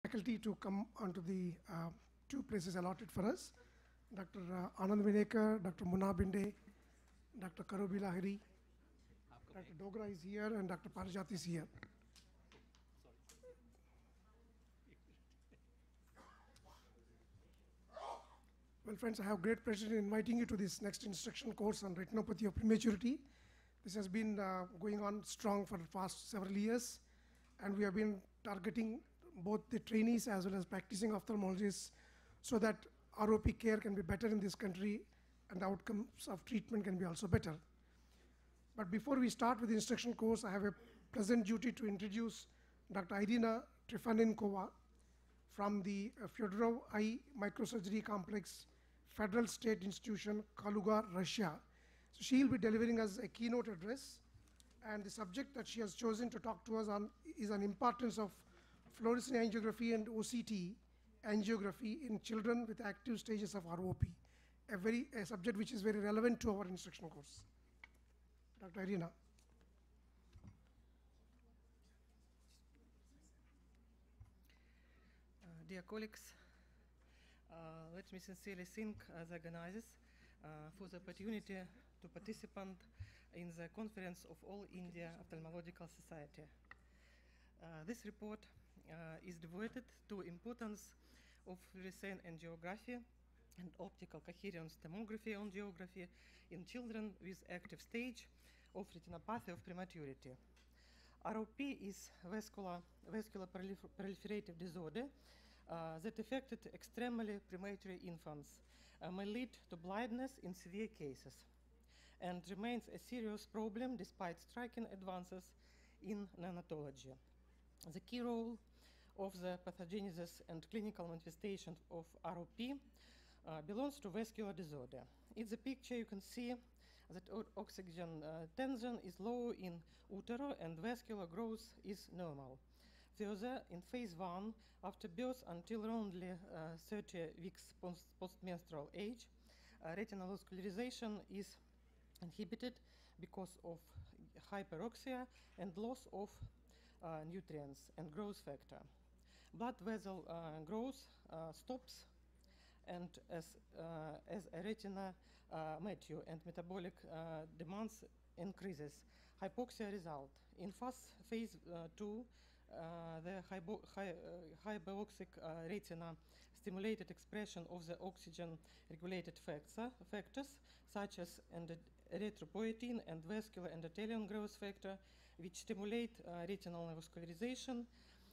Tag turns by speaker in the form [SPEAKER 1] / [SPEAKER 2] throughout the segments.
[SPEAKER 1] faculty to come onto the two places allotted for us. Dr. Anand Vinekar, Dr. Munna Binde, Dr. Karubi Lahiri, Dr. Dogra is here, and Dr. Parijat is here. Well, friends, I have great pleasure in inviting you to this next instruction course on retinopathy of prematurity. This has been going on strong for the past several years, and we have been targeting both the trainees as well as practicing ophthalmologists so that ROP care can be better in this country and the outcomes of treatment can be also better. But before we start with the instruction course, I have a pleasant duty to introduce Dr. Irina Trifanenkova from the Fyodorov Eye Microsurgery Complex, Federal State Institution, Kaluga, Russia. So she will be delivering us a keynote address, and the subject that she has chosen to talk to us on is an importance of fluorescein angiography and OCT angiography in children with active stages of ROP, a subject which is very relevant to our instruction course. Dr. Irina.
[SPEAKER 2] Dear colleagues, let me sincerely thank the organizers for the opportunity to participate in the conference of All India Ophthalmological Society. This report is devoted to importance of fluorescein angiography and optical coherence tomography angiography in children with active stage of retinopathy of prematurity. ROP is vascular proliferative disorder that affected extremely premature infants, may lead to blindness in severe cases, and remains a serious problem despite striking advances in neonatology. The key role of the pathogenesis and clinical manifestation of ROP belongs to vascular disorder. In the picture, you can see that oxygen tension is low in utero and vascular growth is normal. Further, in phase 1, after birth until only 30 weeks postmenstrual age, retinal vascularization is inhibited because of hyperoxia and loss of nutrients and growth factor. Blood vessel growth stops, and as a retina mature and metabolic demands increases, hypoxia result. In phase 2, the hypoxic retina stimulated expression of the oxygen-regulated factors such as erythropoietin and vascular endothelial growth factor, which stimulate retinal vascularization.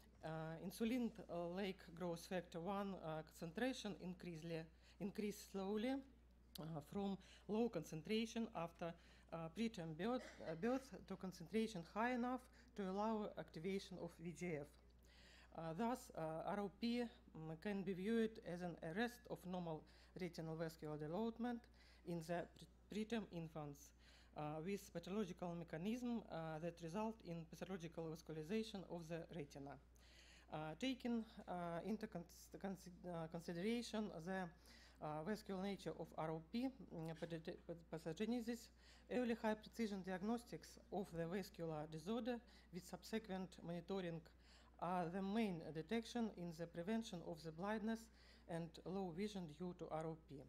[SPEAKER 2] Insulin-like growth factor 1 concentration increase slowly from low concentration after preterm birth to concentration high enough to allow activation of VEGF. Thus, ROP can be viewed as an arrest of normal retinal vascular development in the preterm infants with pathological mechanism that result in pathological vascularization of the retina. Taking into consideration the vascular nature of ROP pathogenesis, early high precision diagnostics of the vascular disorder with subsequent monitoring are the main detection in the prevention of the blindness and low vision due to ROP.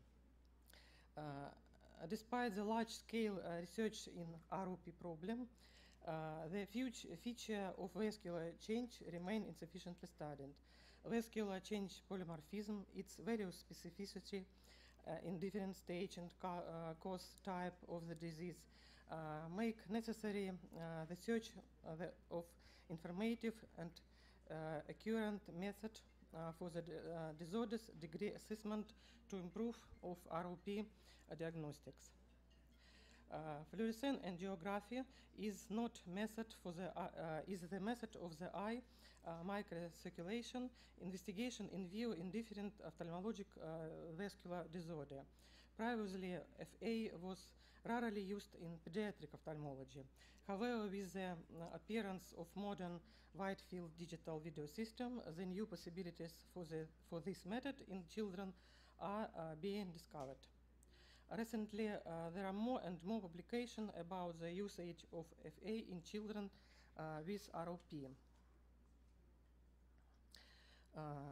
[SPEAKER 2] Despite the large-scale research in ROP problem, the feature of vascular change remain insufficiently studied. Vascular change polymorphism, its various specificity in different stage and cause type of the disease make necessary the search of informative and accurate method for the disorder's degree assessment to improve of ROP diagnostics. Fluorescein angiography is not method for the is the method of the eye microcirculation investigation in view in different ophthalmologic vascular disorder. Previously, FA was rarely used in pediatric ophthalmology. However, with the appearance of modern wide field digital video system, the new possibilities for this method in children are being discovered. Recently, there are more and more publications about the usage of FA in children with ROP.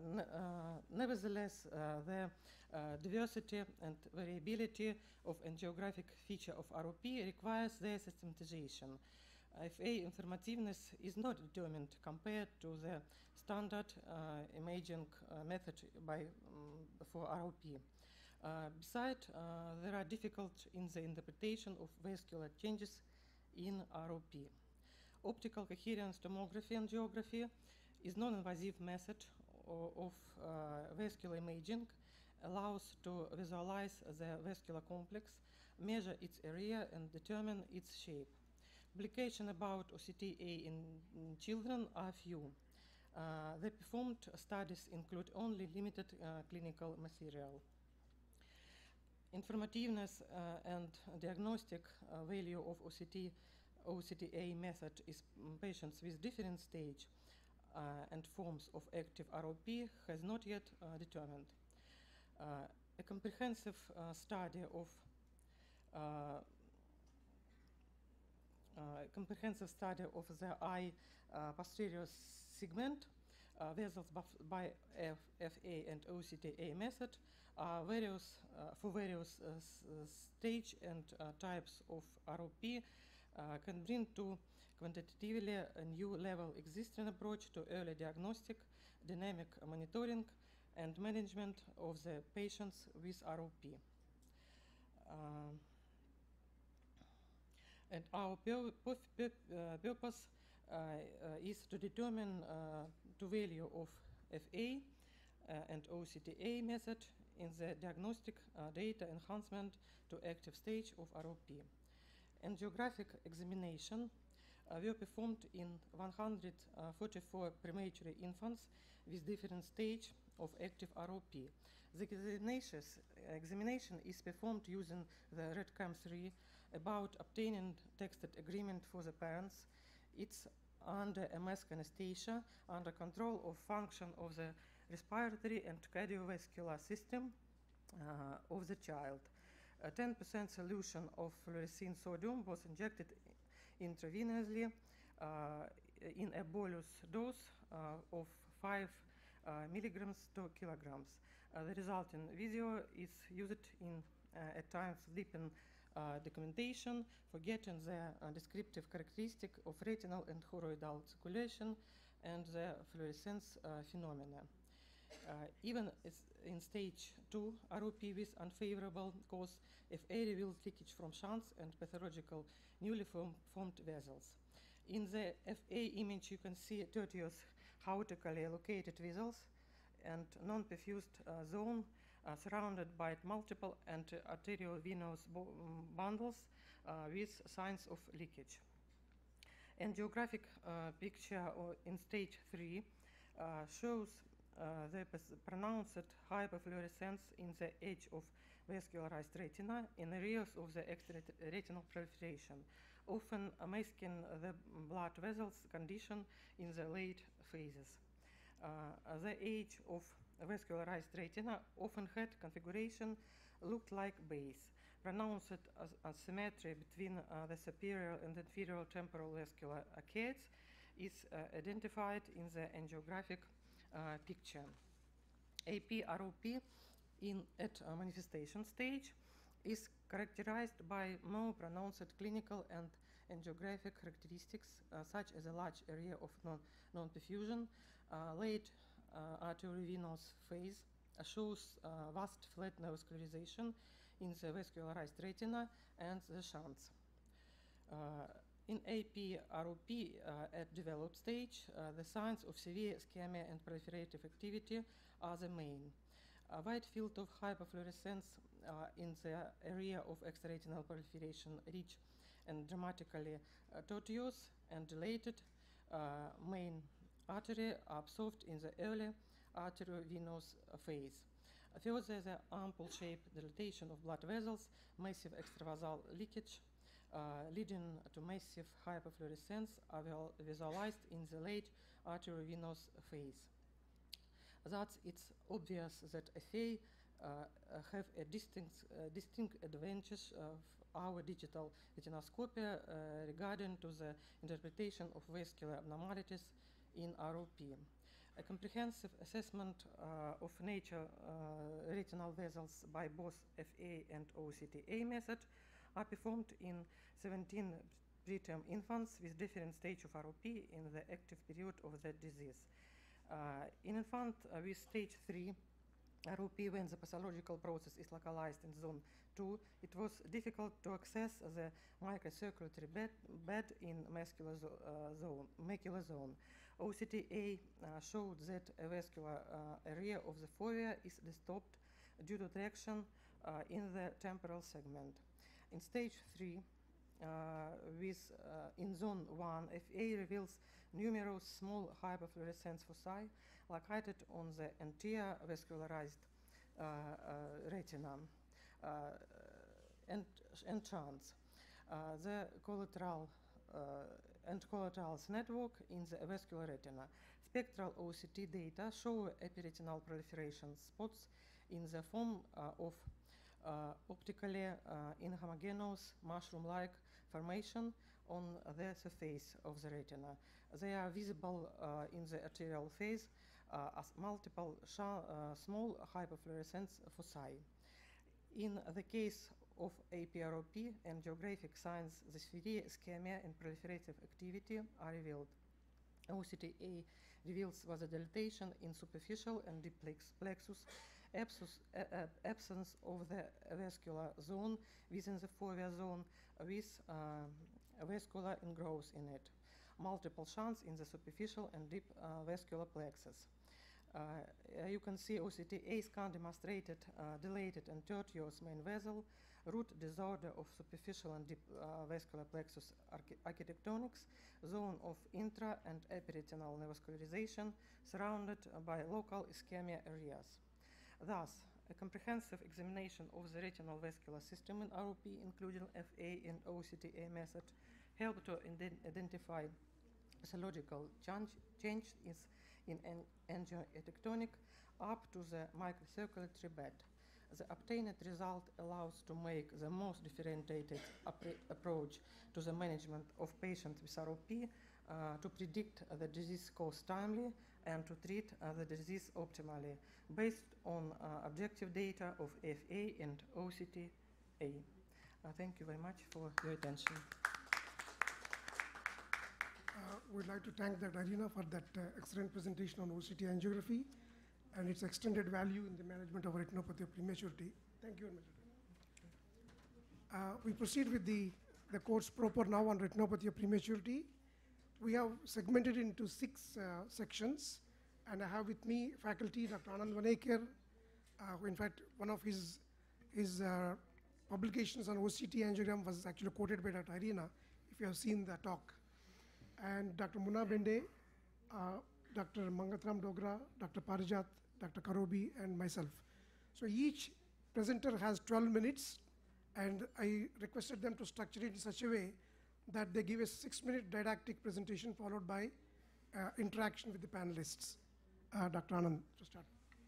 [SPEAKER 2] Nevertheless, the diversity and variability of angiographic feature of ROP requires their systematization. FA informativeness is not determined compared to the standard imaging method for ROP. Besides, there are difficulties in the interpretation of vascular changes in ROP. Optical coherence tomography angiography is non-invasive method of vascular imaging, allows to visualize the vascular complex, measure its area, and determine its shape. Publications about OCTA in children are few. The performed studies include only limited clinical material. Informativeness and diagnostic value of OCTA method is patients with different stage and forms of active ROP has not yet determined. A comprehensive study of the eye posterior segment vessels by FA and OCTA method for various stage and types of ROP can bring to quantitatively a new level existing approach to early diagnostic, dynamic monitoring, and management of the patients with ROP. And our purpose is to determine the value of FA and OCTA method in the diagnostic data enhancement to active stage of ROP. Angiographic examination were performed in 144 premature infants with different stage of active ROP. The examination is performed using the REDCAM3 about obtaining texted agreement for the parents. It's under MS anesthesia, under control of function of the respiratory and cardiovascular system of the child. A 10% solution of fluorescein sodium was injected intravenously in a bolus dose of 5 milligrams to kilograms. The resulting video is used in at times sleeping documentation for getting the descriptive characteristic of retinal and choroidal circulation and the fluorescence phenomena. Even in stage 2 ROP with unfavorable cause, FA reveals leakage from shunts and pathological newly formed vessels. In the FA image, you can see tertius haotically located vessels and non-perfused zone surrounded by multiple and arteriovenous bundles with signs of leakage. Angiographic picture in stage 3 shows the pronounced hyperfluorescence in the edge of vascularized retina in areas of the extraretinal proliferation, often masking the blood vessels condition in the late phases. The edge of vascularized retina often had configuration looked like base. Pronounced asymmetry between the superior and inferior temporal vascular arcades is identified in the angiographic picture. AP-ROP at manifestation stage is characterized by more pronounced clinical and angiographic characteristics such as a large area of non-perfusion. Late arteriovenous phase shows vast flat neovascularization in the vascularized retina and the shunts. In AP-ROP at developed stage, the signs of severe ischemia and proliferative activity are the main. A wide field of hyperfluorescence in the area of extraretinal proliferation reach and dramatically tortuous and dilated main artery are observed in the early arteriovenous phase. Further, the ampoule-shaped dilatation of blood vessels, massive extravasal leakage, leading to massive hyperfluorescence are visualized in the late arteriovenous phase. Thus, it's obvious that FA have a distinct advantage of our digital retinoscopy regarding to the interpretation of vascular abnormalities in ROP. A comprehensive assessment of nature retinal vessels by both FA and OCTA method are performed in 17 preterm infants with different stage of ROP in the active period of the disease. In infant with stage 3 ROP, when the pathological process is localized in zone 2, it was difficult to access the microcirculatory bed in macular zone. OCTA showed that a vascular area of the fovea is disturbed due to traction in the temporal segment. In stage 3, in zone 1, FA reveals numerous small hyperfluorescence foci located on the entire vascularized retina and trans. The collateral network in the vascular retina. Spectral OCT data show epiretinal proliferation spots in the form of optically inhomogeneous mushroom-like formation on the surface of the retina. They are visible in the arterial phase as multiple small hyperfluorescence foci. In the case of APROP and geographic signs, the severe ischemia and proliferative activity are revealed. OCTA reveals vasodilatation in superficial and deep plexus, absence of the vascular zone within the fovea zone with vascular ingrowth in it, multiple shunts in the superficial and deep vascular plexus. You can see OCTA scan demonstrated dilated and tertious main vessel, root disorder of superficial and deep vascular plexus architectonics, zone of intra and epiretinal neovascularization surrounded by local ischemia areas. Thus, a comprehensive examination of the retinal vascular system in ROP, including FA and OCTA method, helped to identify pathological change in angioarchitectonic up to the microcirculatory bed. The obtained result allows to make the most differentiated approach to the management of patients with ROP, to predict the disease course timely and to treat the disease optimally based on objective data of FA and OCTA. Thank you very much for your attention.
[SPEAKER 1] We'd like to thank Dr. Irina for that excellent presentation on OCT angiography and its extended value in the management of retinopathy of prematurity. Thank you very much. We proceed with the course proper now on retinopathy of prematurity. We have segmented into 6 sections, and I have with me faculty Dr. Anand Vanekar, who in fact one of his publications on OCT angiogram was actually quoted by Dr. Irina, if you have seen the talk. And Dr. Muna Bende, Dr. Mangatram Dogra, Dr. Parijat, Dr. Karobi, and myself. So each presenter has 12 minutes, and I requested them to structure it in such a way that they give a 6-minute didactic presentation followed by interaction with the panelists. Dr. Anand, to start.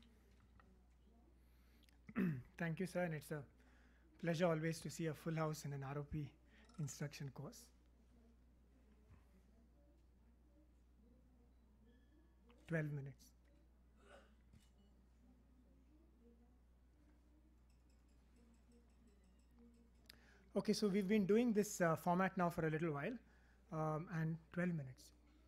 [SPEAKER 3] Thank you, sir, and it's a pleasure always to see a full house in an ROP instruction course. 12 minutes. Okay, so we've been doing this format now for a little while, and 12 minutes.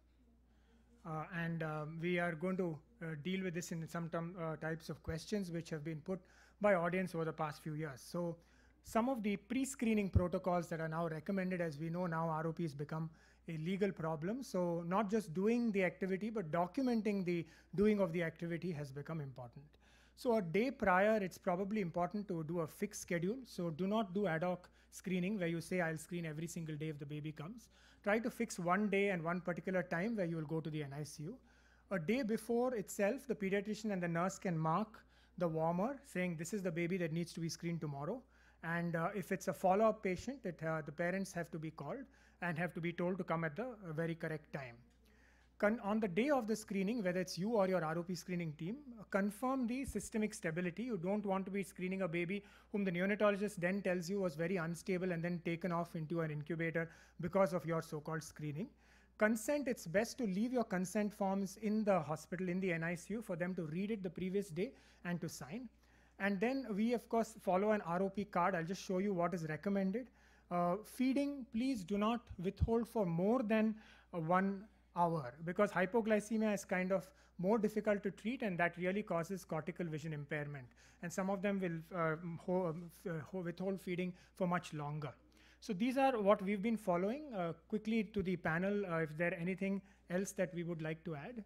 [SPEAKER 3] We are going to deal with this in some types of questions which have been put by audience over the past few years. So some of the pre-screening protocols that are now recommended, as we know now ROP has become a legal problem. So not just doing the activity, but documenting the doing of the activity has become important. So a day prior, it's probably important to do a fixed schedule. So do not do ad hoc screening where you say, I'll screen every single day if the baby comes. Try to fix one day and one particular time where you will go to the NICU. A day before itself, the pediatrician and the nurse can mark the warmer saying this is the baby that needs to be screened tomorrow. And if it's a follow-up patient, the parents have to be called and have to be told to come at the very correct time. On the day of the screening, whether it's you or your ROP screening team, confirm the systemic stability. You don't want to be screening a baby whom the neonatologist then tells you was very unstable and then taken off into an incubator because of your so-called screening. Consent, it's best to leave your consent forms in the hospital, in the NICU, for them to read it the previous day and to sign. And then we, of course, follow an ROP card. I'll just show you what is recommended. Feeding, please do not withhold for more than 1 hour, because hypoglycemia is kind of more difficult to treat, and that really causes cortical vision impairment. And some of them will withhold feeding for much longer. So these are what we've been following. Quickly to the panel, if there anything else that we would like to add.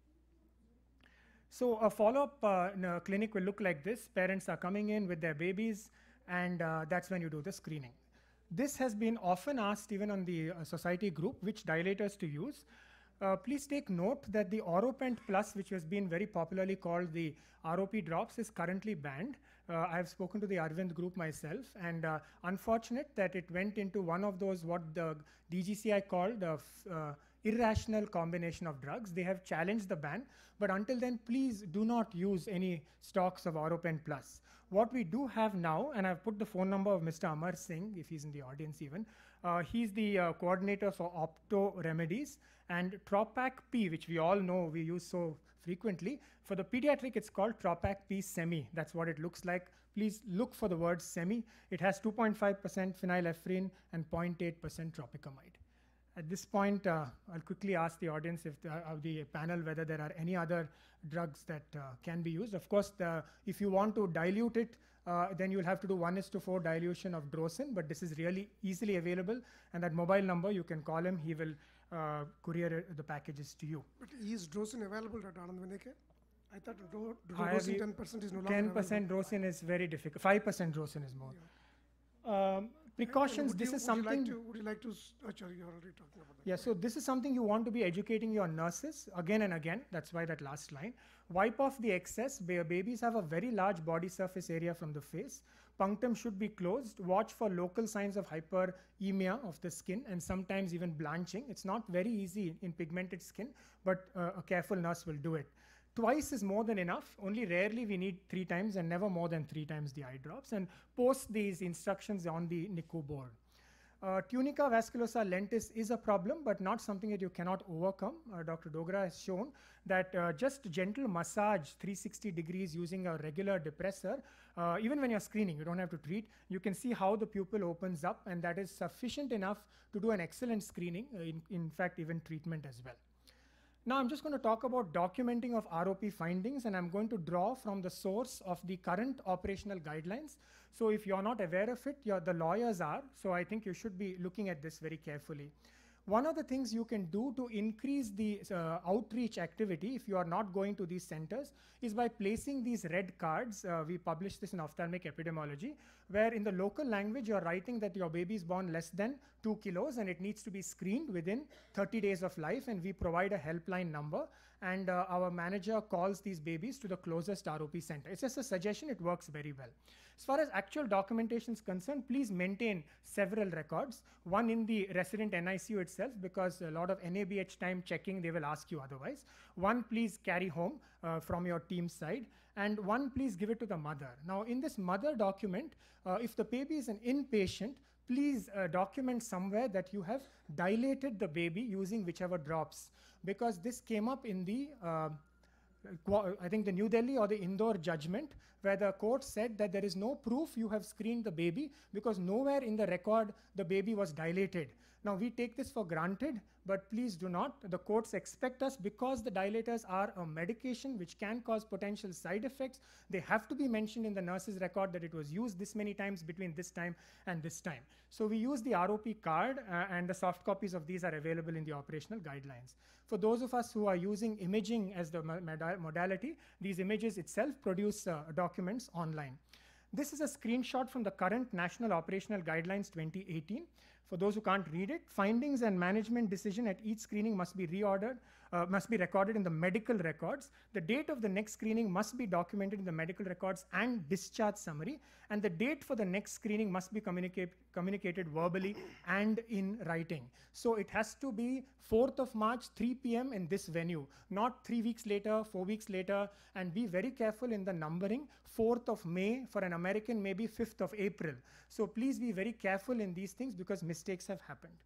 [SPEAKER 3] So a follow-up in a clinic will look like this. Parents are coming in with their babies, and that's when you do the screening. This has been often asked even on the society group, which dilators to use. Please take note that the Oropent Plus, which has been very popularly called the ROP drops, is currently banned. I have spoken to the Arvind group myself, and unfortunate that it went into one of those what the DGCI called irrational combination of drugs. They have challenged the ban, but until then, please do not use any stocks of Oropent Plus. What we do have now, and I've put the phone number of Mr. Amar Singh, if he's in the audience even, he's the coordinator for Opto Remedies, and Tropac P, which we all know we use so frequently. For the pediatric, it's called Tropac P Semi. That's what it looks like. Please look for the word semi. It has 2.5% phenylephrine and 0.8% tropicamide. At this point, I'll quickly ask the audience, if of the panel, whether there are any other drugs that can be used. Of course, if you want to dilute it, then you'll have to do 1:4 dilution of Drosin, but this is really easily available. And that mobile number, you can call him. He will courier the packages to you.
[SPEAKER 1] But is Drosin available at Anand Vineke? I thought Drosin 10% is no longer
[SPEAKER 3] 10% Drosin is very difficult. 5% Drosin is more. Yeah. Precautions, this is something...
[SPEAKER 1] Would you like to... Sorry, you're already talking about that.
[SPEAKER 3] Yeah, so this is something you want to be educating your nurses again and again. That's why that last line. Wipe off the excess. Babies have a very large body surface area from the face. Punctum should be closed. Watch for local signs of hyperemia of the skin and sometimes even blanching. It's not very easy in pigmented skin, but a careful nurse will do it. Twice is more than enough. Only rarely we need 3 times, and never more than 3 times the eye drops. And post these instructions on the NICU board. Tunica vasculosa lentis is a problem, but not something that you cannot overcome. Dr. Dogra has shown that just gentle massage 360 degrees using a regular depressor, even when you're screening, you don't have to treat, you can see how the pupil opens up, and that is sufficient enough to do an excellent screening, in fact, even treatment as well. Now I'm just going to talk about documenting of ROP findings, and I'm going to draw from the source of the current operational guidelines. So if you're not aware of it, the lawyers are, so I think you should be looking at this very carefully. One of the things you can do to increase the outreach activity, if you are not going to these centers, is by placing these red cards. We published this in Ophthalmic Epidemiology, where in the local language you're writing that your baby is born less than 2 kilos and it needs to be screened within 30 days of life, and we provide a helpline number, and our manager calls these babies to the closest ROP center. It's just a suggestion, it works very well. As far as actual documentation is concerned, please maintain several records. One in the resident NICU itself, because a lot of NABH time checking, they will ask you otherwise. One, please carry home from your team side. And one, please give it to the mother. Now, in this mother document, if the baby is an inpatient, please document somewhere that you have dilated the baby using whichever drops. Because this came up in the I think the New Delhi or the Indore judgment, where the court said that there is no proof you have screened the baby because nowhere in the record the baby was dilated. Now we take this for granted, but please do not. The courts expect us, because the dilators are a medication which can cause potential side effects, they have to be mentioned in the nurse's record that it was used this many times between this time and this time. So we use the ROP card, and the soft copies of these are available in the operational guidelines. For those of us who are using imaging as the modality, these images itself produce documents online. This is a screenshot from the current National Operational Guidelines 2018. For those who can't read it, findings and management decision at each screening must be recorded in the medical records. The date of the next screening must be documented in the medical records and discharge summary, and the date for the next screening must be communicated verbally and in writing. So it has to be 4th of March, 3 p.m. in this venue, not 3 weeks later, 4 weeks later, and be very careful in the numbering. 4th of May for an American, maybe 5th of April. So please be very careful in these things because mistakes have happened.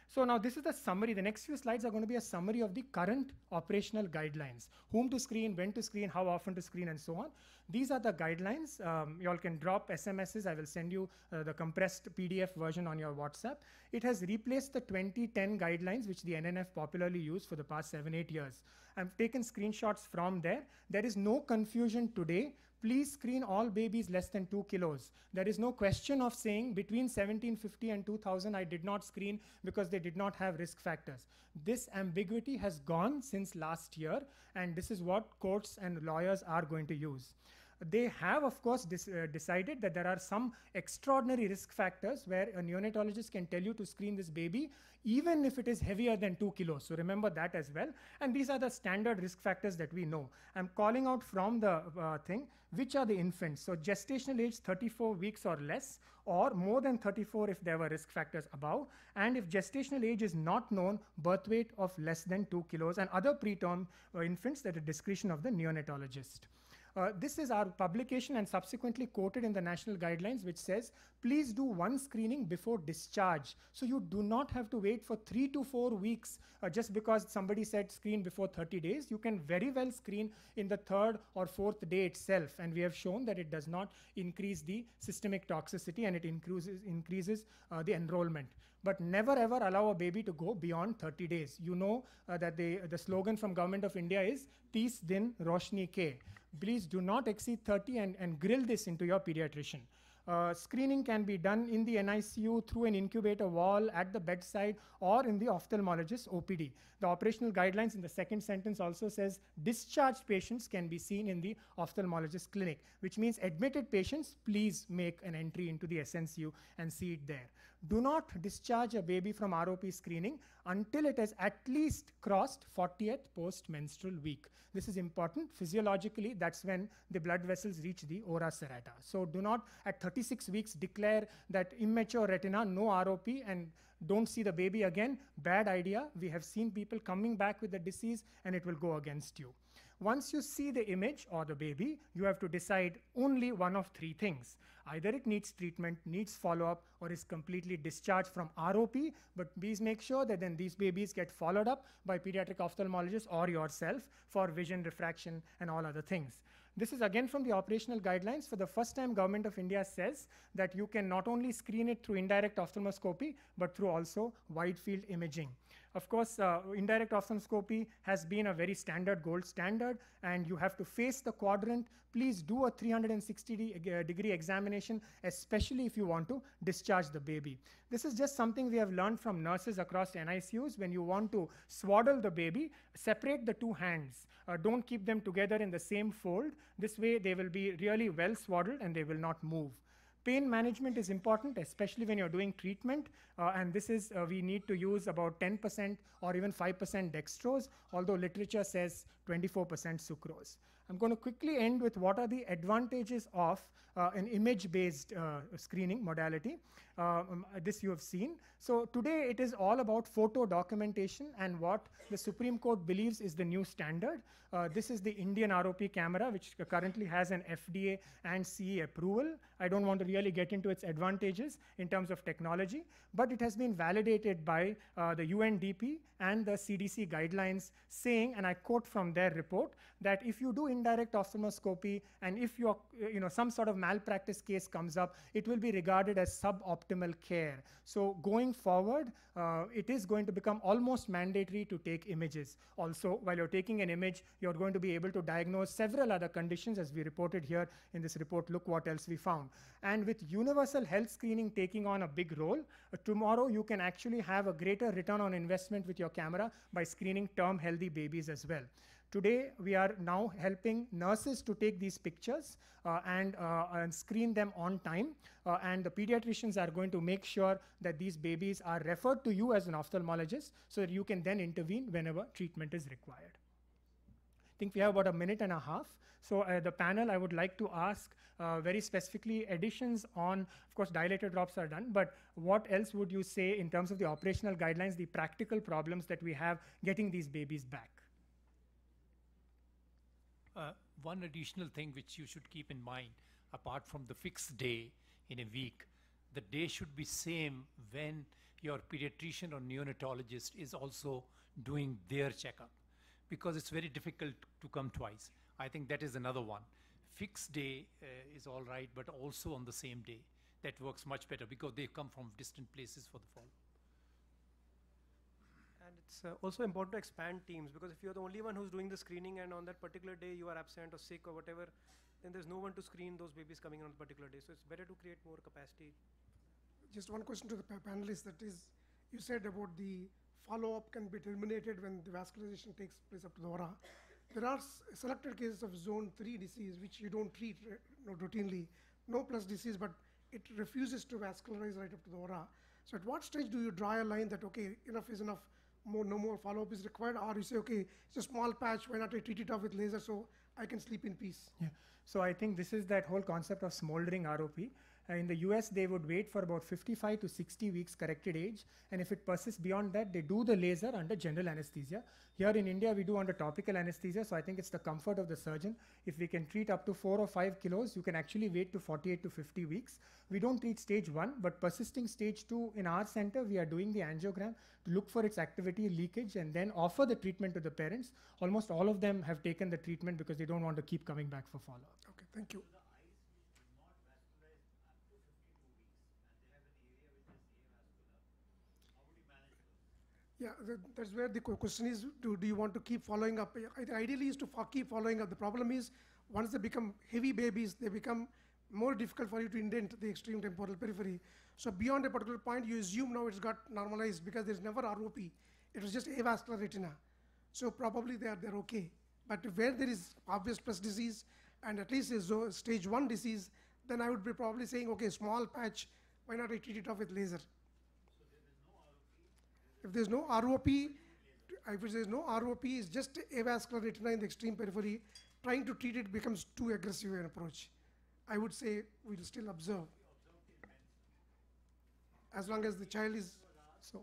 [SPEAKER 3] So now this is the summary. The next few slides are going to be a summary of the current operational guidelines. Whom to screen, when to screen, how often to screen, and so on. These are the guidelines. You all can drop SMSs. I will send you the compressed PDF version on your WhatsApp. It has replaced the 2010 guidelines, which the NNF popularly used for the past 7-8 years. I've taken screenshots from there. There is no confusion today. Please screen all babies less than 2 kilos. There is no question of saying between 1750 and 2000 I did not screen because they did not have risk factors. This ambiguity has gone since last year, and this is what courts and lawyers are going to use. They have, of course, decided that there are some extraordinary risk factors where a neonatologist can tell you to screen this baby even if it is heavier than 2 kilos. So remember that as well. And these are the standard risk factors that we know. I'm calling out from the thing, which are the infants. So gestational age 34 weeks or less, or more than 34 if there were risk factors above. And if gestational age is not known, birth weight of less than 2 kilos, and other preterm infants at the discretion of the neonatologist. This is our publication and subsequently quoted in the national guidelines, which says, please do one screening before discharge. So you do not have to wait for 3 to 4 weeks just because somebody said screen before 30 days. You can very well screen in the 3rd or 4th day itself. And we have shown that it does not increase the systemic toxicity, and it increases the enrollment. But never ever allow a baby to go beyond 30 days. You know that the slogan from Government of India is "Tees din roshni ke." Please do not exceed 30 and grill this into your pediatrician. Screening can be done in the NICU through an incubator wall, at the bedside, or in the ophthalmologist's OPD. The operational guidelines in the second sentence also says discharged patients can be seen in the ophthalmologist clinic, which means admitted patients, please make an entry into the SNCU and see it there. Do not discharge a baby from ROP screening until it has at least crossed 40th post-menstrual week. This is important. Physiologically, that's when the blood vessels reach the ora serrata. So do not at 36 weeks declare that immature retina, no ROP, and don't see the baby again. Bad idea. We have seen people coming back with the disease, and it will go against you. Once you see the image or the baby, you have to decide only one of 3 things. Either it needs treatment, needs follow-up, or is completely discharged from ROP, but please make sure that then these babies get followed up by pediatric ophthalmologist or yourself for vision, refraction, and all other things. This is again from the operational guidelines. For the first time, Government of India says that you can not only screen it through indirect ophthalmoscopy, but through also wide field imaging. Of course, indirect ophthalmoscopy has been a very standard gold standard, and you have to face the quadrant. Please do a 360-degree examination, especially if you want to discharge the baby. This is just something we have learned from nurses across NICUs. When you want to swaddle the baby, separate the 2 hands. Don't keep them together in the same fold. This way, they will be really well swaddled and they will not move. Pain management is important, especially when you're doing treatment. And this is, we need to use about 10% or even 5% dextrose, although literature says 24% sucrose. I'm going to quickly end with what are the advantages of an image-based screening modality. This you have seen. So today it is all about photo documentation and what the Supreme Court believes is the new standard. This is the Indian ROP camera, which currently has an FDA and CE approval. I don't want to really get into its advantages in terms of technology, but it has been validated by the UNDP and the CDC guidelines, saying, and I quote from their report, that if you do indirect ophthalmoscopy and if your, some sort of malpractice case comes up, it will be regarded as suboptimal care. So going forward, it is going to become almost mandatory to take images. Also, while you're taking an image, you're going to be able to diagnose several other conditions, as we reported here in this report. Look what else we found. And with universal health screening taking on a big role, tomorrow you can actually have a greater return on investment with your camera by screening term healthy babies as well. Today, we are now helping nurses to take these pictures and screen them on time. And the pediatricians are going to make sure that these babies are referred to you as an ophthalmologist so that you can then intervene whenever treatment is required. I think we have about a minute and a half. So the panel, I would like to ask very specifically additions on, of course, dilated drops are done, but what else would you say in terms of the operational guidelines, the practical problems that we have getting these babies back?
[SPEAKER 4] One additional thing which you should keep in mind, apart from the fixed day in a week, the day should be same when your pediatrician or neonatologist is also doing their checkup, because it's very difficult to come twice. I think that is another one. Fixed day is all right, but also on the same day. That works much better because they come from distant places for the follow.
[SPEAKER 5] And it's also important to expand teams, because if you're the only one who's doing the screening and on that particular day you are absent or sick or whatever, then there's no one to screen those babies coming on a particular day. So it's better to create more capacity.
[SPEAKER 1] Just one question to the panelists, that is, you said about the follow-up can be terminated when the vascularization takes place up to the aura. There are selected cases of zone 3 disease which you don't treat routinely, no plus disease, but it refuses to vascularize right up to the aura. So at what stage do you draw a line that, okay, enough is enough, no more follow-up is required, or you say, okay, it's a small patch, why not I treat it off with laser so I can sleep in peace?
[SPEAKER 3] Yeah. So I think this is that whole concept of smoldering ROP. In the US, they would wait for about 55 to 60 weeks corrected age. And if it persists beyond that, they do the laser under general anesthesia. Here in India, we do under topical anesthesia. So I think it's the comfort of the surgeon. If we can treat up to 4 or 5 kilos, you can actually wait to 48 to 50 weeks. We don't treat stage 1, but persisting stage 2 in our center, we are doing the angiogram to look for its activity, leakage, and then offer the treatment to the parents. Almost all of them have taken the treatment because they don't want to keep coming back for follow-up.
[SPEAKER 1] Okay, thank you. Yeah, that's where the question is, do you want to keep following up? The ideally is to keep following up. The problem is, once they become heavy babies, they become more difficult for you to indent the extreme temporal periphery. So beyond a particular point, you assume now it's got normalized because there's never ROP. It was just avascular retina. So probably they're okay. But where there is obvious plus disease and at least a stage 1 disease, then I would be probably saying, okay, small patch, why not I treat it off with laser? If there's no ROP, if there's no ROP, it's just avascular retina in the extreme periphery, trying to treat it becomes too aggressive an approach. I would say we'll still observe. As long as the child is so.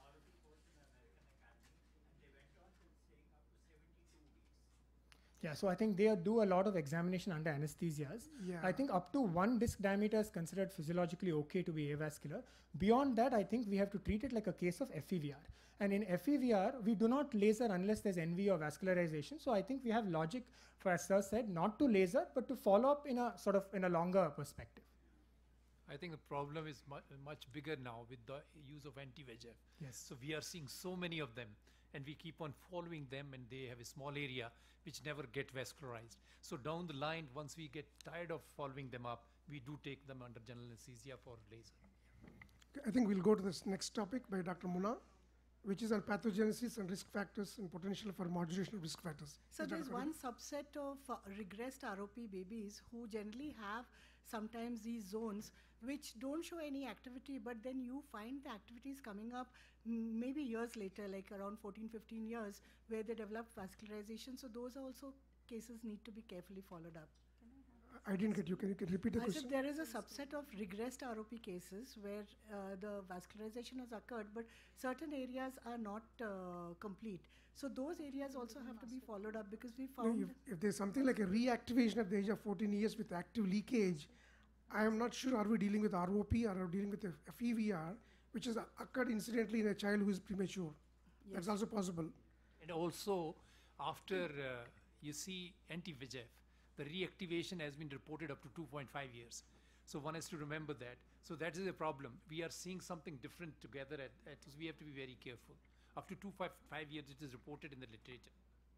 [SPEAKER 3] Yeah, so I think they do a lot of examination under anesthesias.
[SPEAKER 1] Yeah.
[SPEAKER 3] I think up to 1 disc diameter is considered physiologically okay to be avascular. Beyond that, I think we have to treat it like a case of FEVR. And in FEVR, we do not laser unless there's NV or vascularization. So I think we have logic, for as Sir said, not to laser, but to follow up in a sort of in a longer perspective.
[SPEAKER 4] I think the problem is much bigger now with the use of anti-VEGF.
[SPEAKER 3] Yes.
[SPEAKER 4] So we are seeing so many of them, and we keep on following them, and they have a small area which never get vascularized. So down the line, once we get tired of following them up, we do take them under general anesthesia for laser.
[SPEAKER 1] I think we'll go to this next topic by Dr. Muna, which is on pathogenesis and risk factors and potential for modulation of risk factors.
[SPEAKER 6] So
[SPEAKER 1] Yes,
[SPEAKER 6] there's
[SPEAKER 1] Dr.
[SPEAKER 6] one subset of regressed ROP babies who generally have sometimes these zones which don't show any activity, but then you find the activities coming up maybe years later, like around 14, 15 years, where they develop vascularization. So those are also cases need to be carefully followed up.
[SPEAKER 1] I didn't get you. Can you repeat the
[SPEAKER 6] I
[SPEAKER 1] question?
[SPEAKER 6] said there is a subset of regressed ROP cases where the vascularization has occurred, but certain areas are not complete. So those areas also have to be followed up because we
[SPEAKER 1] No,
[SPEAKER 6] found...
[SPEAKER 1] if there's something like a reactivation at the age of 14 years with active leakage, I am not sure are we dealing with ROP or are we dealing with a FEVR, which has occurred incidentally in a child who is premature.
[SPEAKER 6] Yes.
[SPEAKER 1] That's also possible.
[SPEAKER 4] And also, after you see anti-VEGF, the reactivation has been reported up to 2.5 years. So one has to remember that. So that is a problem. We are seeing something different together, so we have to be very careful. Up to 2.5 years, it is reported in the literature.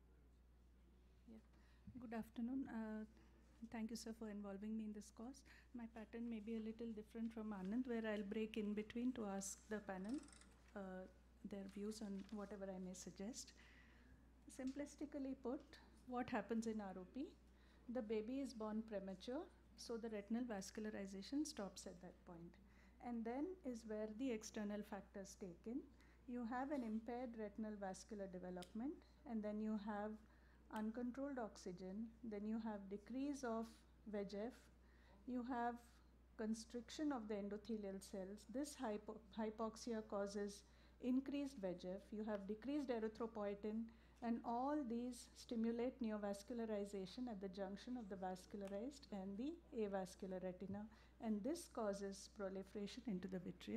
[SPEAKER 7] Yeah. Good afternoon. Thank you, sir, for involving me in this course. My pattern may be a little different from Anand, where I'll break in between to ask the panel their views on whatever I may suggest. Simplistically put, what happens in ROP? The baby is born premature, so the retinal vascularization stops at that point. And then is where the external factors take in. You have an impaired retinal vascular development, and then you have uncontrolled oxygen, then you have decrease of VEGF, you have constriction of the endothelial cells. This hypoxia causes increased VEGF, you have decreased erythropoietin, and all these stimulate neovascularization at the junction of the vascularized and the avascular retina, and this causes proliferation into the vitreous,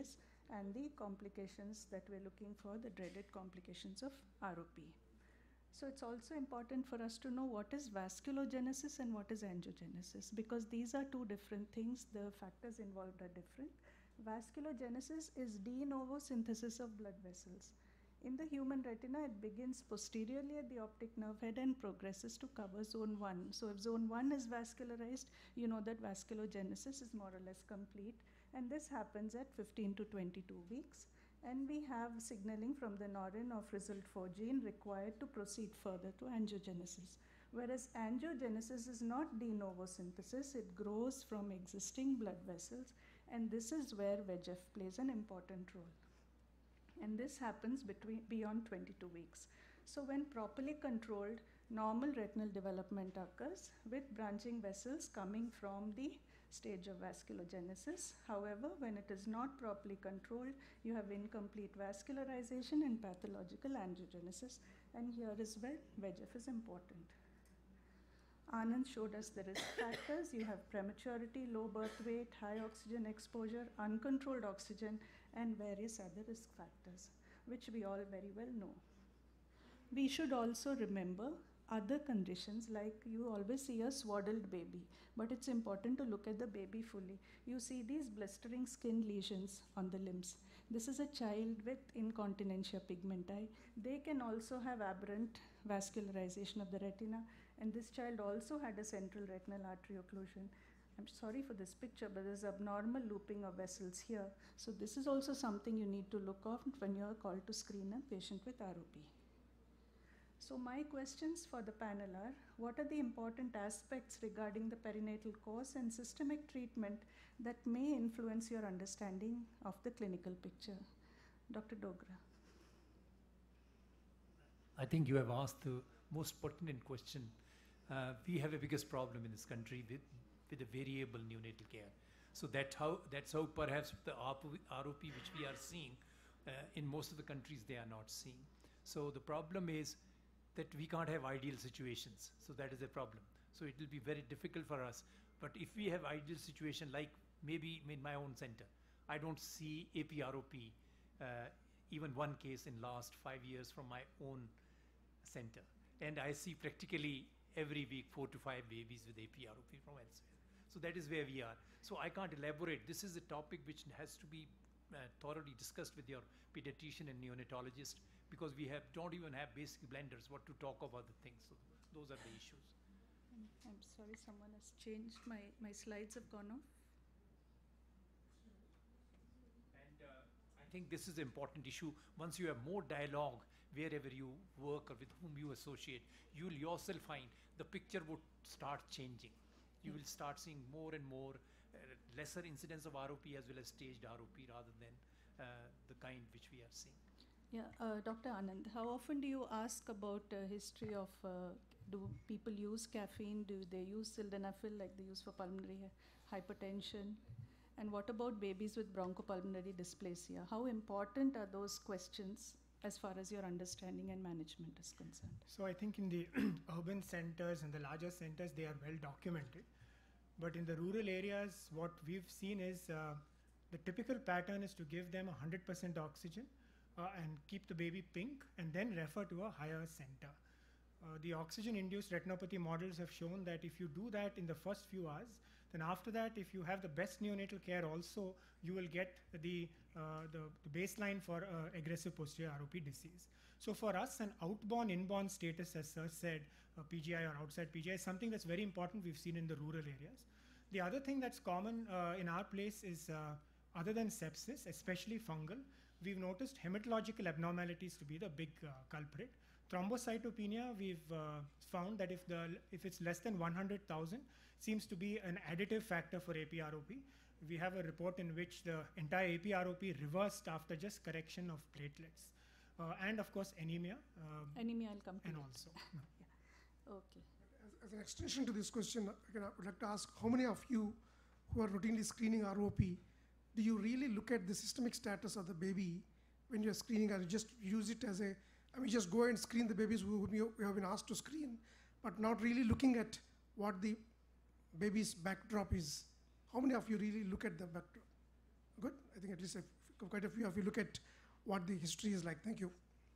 [SPEAKER 7] and the complications that we're looking for, the dreaded complications of ROP. So it's also important for us to know what is vasculogenesis and what is angiogenesis, because these are two different things. The factors involved are different. Vasculogenesis is de novo synthesis of blood vessels. In the human retina, it begins posteriorly at the optic nerve head and progresses to cover zone 1. So if zone 1 is vascularized, you know that vasculogenesis is more or less complete. And this happens at 15 to 22 weeks. And we have signaling from the neuron of result4 gene required to proceed further to angiogenesis. Whereas angiogenesis is not de novo synthesis, it grows from existing blood vessels, and this is where VEGF plays an important role. And this happens beyond 22 weeks. So when properly controlled, normal retinal development occurs with branching vessels coming from the stage of vasculogenesis. However, when it is not properly controlled, you have incomplete vascularization and pathological angiogenesis, and here is where VEGF is important. Anand showed us the risk factors. You have prematurity, low birth weight, high oxygen exposure, uncontrolled oxygen, and various other risk factors, which we all very well know. We should also remember other conditions, like you always see a swaddled baby, but it's important to look at the baby fully. You see these blistering skin lesions on the limbs. This is a child with incontinentia pigmenti. They can also have aberrant vascularization of the retina, and this child also had a central retinal artery occlusion. I'm sorry for this picture, but there's abnormal looping of vessels here. So this is also something you need to look at when you're called to screen a patient with ROP. So my questions for the panel are, what are the important aspects regarding the perinatal course and systemic treatment that may influence your understanding of the clinical picture? Dr. Dogra.
[SPEAKER 4] I think you have asked the most pertinent question. We have a biggest problem in this country with the variable neonatal care. So that's how perhaps the ROP which we are seeing in most of the countries, they are not seeing. So the problem is that we can't have ideal situations. So that is a problem. So it will be very difficult for us. But if we have ideal situation, like maybe in my own center, I don't see AP-ROP, even one case in last 5 years from my own center. And I see practically every week 4 to 5 babies with AP-ROP from elsewhere. So that is where we are. So I can't elaborate. This is a topic which has to be thoroughly discussed with your pediatrician and neonatologist, because we don't even have basic blenders what to talk about the things. So those are the issues.
[SPEAKER 7] I'm sorry, someone has changed. My slides have gone off.
[SPEAKER 4] And I think this is an important issue. Once you have more dialogue wherever you work or with whom you associate, you will yourself find the picture would start changing. You will start seeing more and more lesser incidence of ROP as well as staged ROP rather than the kind which we are seeing.
[SPEAKER 7] Yeah, Dr. Anand, how often do you ask about history of, do people use caffeine? Do they use sildenafil like they use for pulmonary hypertension? And what about babies with bronchopulmonary dysplasia? How important are those questions as far as your understanding and management is concerned?
[SPEAKER 3] So I think in the urban centers and the larger centers, they are well documented. But in the rural areas, what we've seen is the typical pattern is to give them 100% oxygen and keep the baby pink and then refer to a higher center. The oxygen-induced retinopathy models have shown that if you do that in the first few hours, then after that, if you have the best neonatal care also, you will get the baseline for aggressive posterior ROP disease. So for us, an outborn, inborn status, as Sir said, PGI or outside PGI, is something that's very important we've seen in the rural areas. The other thing that's common in our place is, other than sepsis, especially fungal, we've noticed hematological abnormalities to be the big culprit. Thrombocytopenia, we've found that if it's less than 100,000, seems to be an additive factor for AP-ROP. We have a report in which the entire AP-ROP reversed after just correction of platelets. And of course, anemia.
[SPEAKER 7] Anemia, I'll come to
[SPEAKER 3] And
[SPEAKER 7] it.
[SPEAKER 3] also.
[SPEAKER 7] Yeah. Okay.
[SPEAKER 1] As an extension to this question, I would like to ask, how many of you who are routinely screening ROP, do you really look at the systemic status of the baby when you're screening, or you just use it as a, I mean, just go and screen the babies who have been asked to screen, but not really looking at what the baby's backdrop is? How many of you really look at the backdrop? Good? I think at least quite a few of you look at what the history is like. Thank you.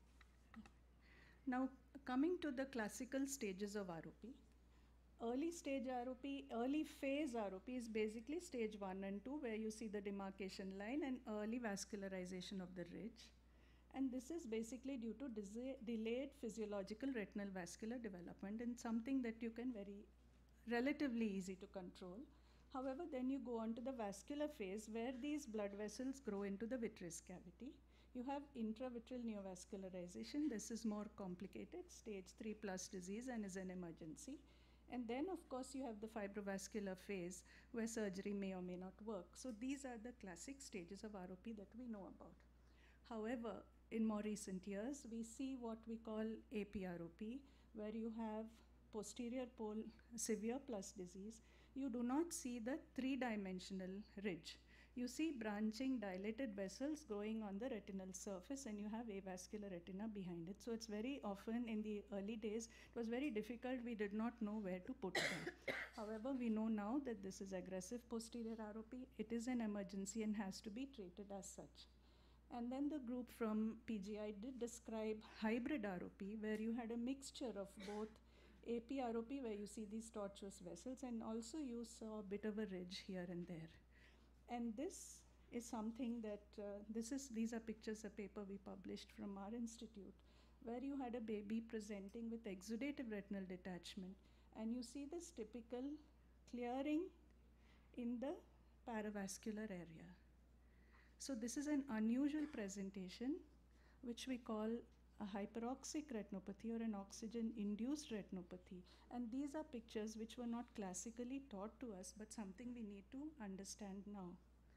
[SPEAKER 7] Now, coming to the classical stages of ROP, early stage ROP, early phase ROP is basically stage 1 and 2, where you see the demarcation line and early vascularization of the ridge. And this is basically due to delayed physiological retinal vascular development, and something that you can relatively easy to control. However, then you go on to the vascular phase, where these blood vessels grow into the vitreous cavity. You have intravitreal neovascularization. This is more complicated, stage 3+ disease, and is an emergency. And then, of course, you have the fibrovascular phase, where surgery may or may not work. So these are the classic stages of ROP that we know about. However, in more recent years, we see what we call APROP, where you have posterior pole severe plus disease. You do not see the 3-dimensional ridge. You see branching dilated vessels growing on the retinal surface, and you have avascular retina behind it. So it's very often, in the early days, it was very difficult. We did not know where to put them. However, we know now that this is aggressive posterior ROP. It is an emergency and has to be treated as such. And then the group from PGI did describe hybrid ROP, where you had a mixture of both APROP, where you see these tortuous vessels, and also you saw a bit of a ridge here and there. And this is something that, these are pictures, a paper we published from our institute, where you had a baby presenting with exudative retinal detachment, and you see this typical clearing in the paravascular area. So this is an unusual presentation, which we call a hyperoxic retinopathy or an oxygen-induced retinopathy. And these are pictures which were not classically taught to us, but something we need to understand now.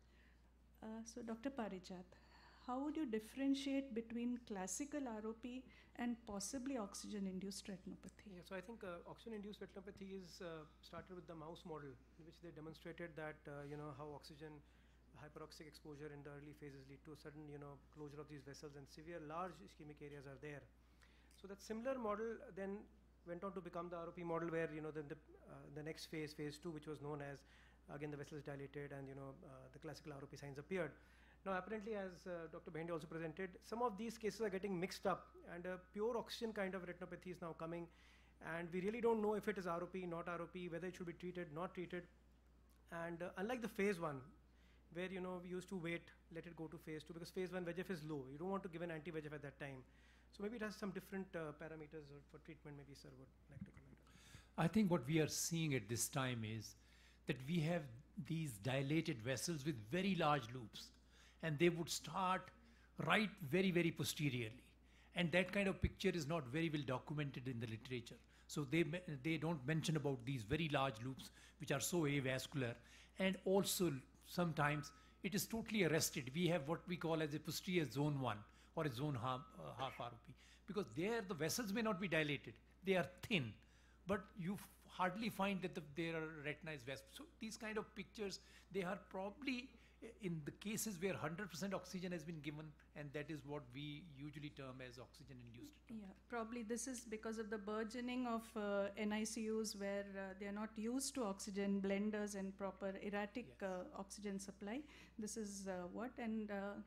[SPEAKER 7] So Dr. Parijat, how would you differentiate between classical ROP and possibly oxygen-induced retinopathy?
[SPEAKER 5] Yeah, so I think oxygen-induced retinopathy is started with the mouse model, in which they demonstrated that how oxygen hyperoxic exposure in the early phases lead to a sudden closure of these vessels, and severe large ischemic areas are there. So that similar model then went on to become the ROP model, where the next phase, phase 2, which was known as, again, the vessels dilated, and the classical ROP signs appeared. Now apparently, as Dr. Behende also presented, some of these cases are getting mixed up, and a pure oxygen kind of retinopathy is now coming, and we really don't know if it is ROP, not ROP, whether it should be treated, not treated. And unlike the phase 1, where we used to wait, let it go to phase 2, because phase 1 VEGF is low. You don't want to give an anti-VEGF at that time. So maybe it has some different parameters for treatment. Maybe sir would like to comment on.
[SPEAKER 4] I think what we are seeing at this time is that we have these dilated vessels with very large loops, and they would start right very, very posteriorly. And that kind of picture is not very well documented in the literature. So they don't mention about these very large loops, which are so avascular, and also sometimes it is totally arrested. We have what we call as a posterior zone 1 or a zone half ROP, because there the vessels may not be dilated, they are thin, but you hardly find that there are retinized vessels. So these kind of pictures, they are probably in the cases where 100% oxygen has been given, and that is what we usually term as oxygen-induced.
[SPEAKER 7] Yeah, probably this is because of the burgeoning of NICUs, where they are not used to oxygen blenders and proper erratic oxygen supply. This is and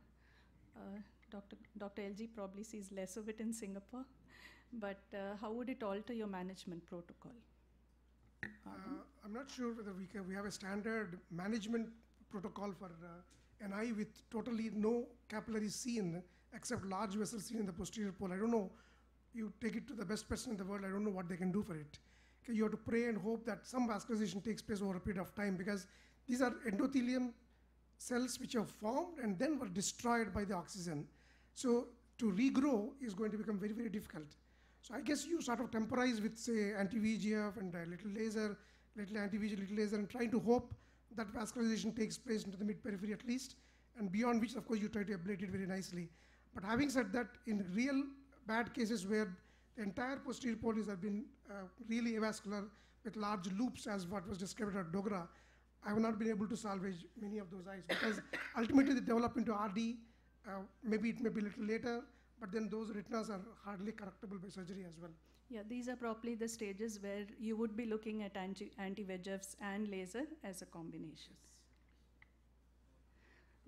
[SPEAKER 7] Dr. LG probably sees less of it in Singapore. But how would it alter your management protocol?
[SPEAKER 1] I'm not sure whether we have a standard management protocol for NI with totally no capillaries seen except large vessels seen in the posterior pole. I don't know. You take it to the best person in the world, I don't know what they can do for it. Okay, you have to pray and hope that some vascularization takes place over a period of time, because these are endothelium cells which have formed and then were destroyed by the oxygen. So to regrow is going to become very, very difficult. So I guess you sort of temporize with, say, anti-VEGF and a little laser, little anti-VEGF, little laser, and trying to hope that vascularization takes place into the mid-periphery at least, and beyond which, of course, you try to ablate it very nicely. But having said that, in real bad cases where the entire posterior pole has been really avascular with large loops, as what was described at Dogra, I have not been able to salvage many of those eyes, because ultimately they develop into RD. Maybe it may be a little later, but then those retinas are hardly correctable by surgery as well.
[SPEAKER 7] Yeah, these are probably the stages where you would be looking at anti-VEGFs and laser as a combination. Now,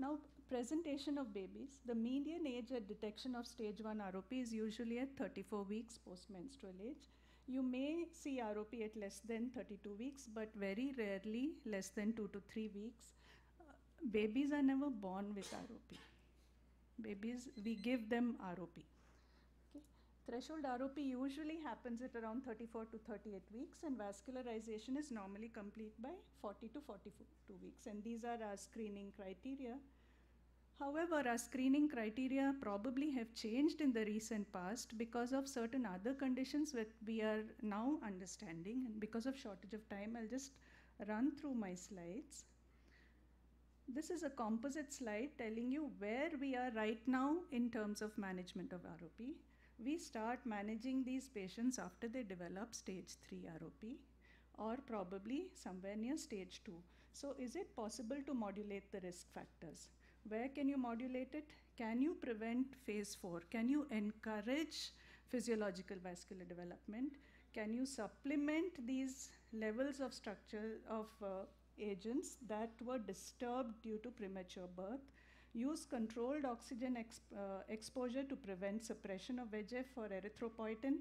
[SPEAKER 7] presentation of babies, the median age at detection of stage 1 ROP is usually at 34 weeks post-menstrual age. You may see ROP at less than 32 weeks, but very rarely less than 2 to 3 weeks. Babies are never born with ROP. Babies, we give them ROP. Okay. Threshold ROP usually happens at around 34 to 38 weeks, and vascularization is normally complete by 40 to 42 weeks. And these are our screening criteria. However, our screening criteria probably have changed in the recent past because of certain other conditions that we are now understanding. And because of shortage of time, I'll just run through my slides. This is a composite slide telling you where we are right now in terms of management of ROP. We start managing these patients after they develop stage 3 ROP, or probably somewhere near stage 2. So is it possible to modulate the risk factors? Where can you modulate it? Can you prevent phase 4? Can you encourage physiological vascular development? Can you supplement these levels of structure of agents that were disturbed due to premature birth? Use controlled oxygen exposure to prevent suppression of VEGF or erythropoietin,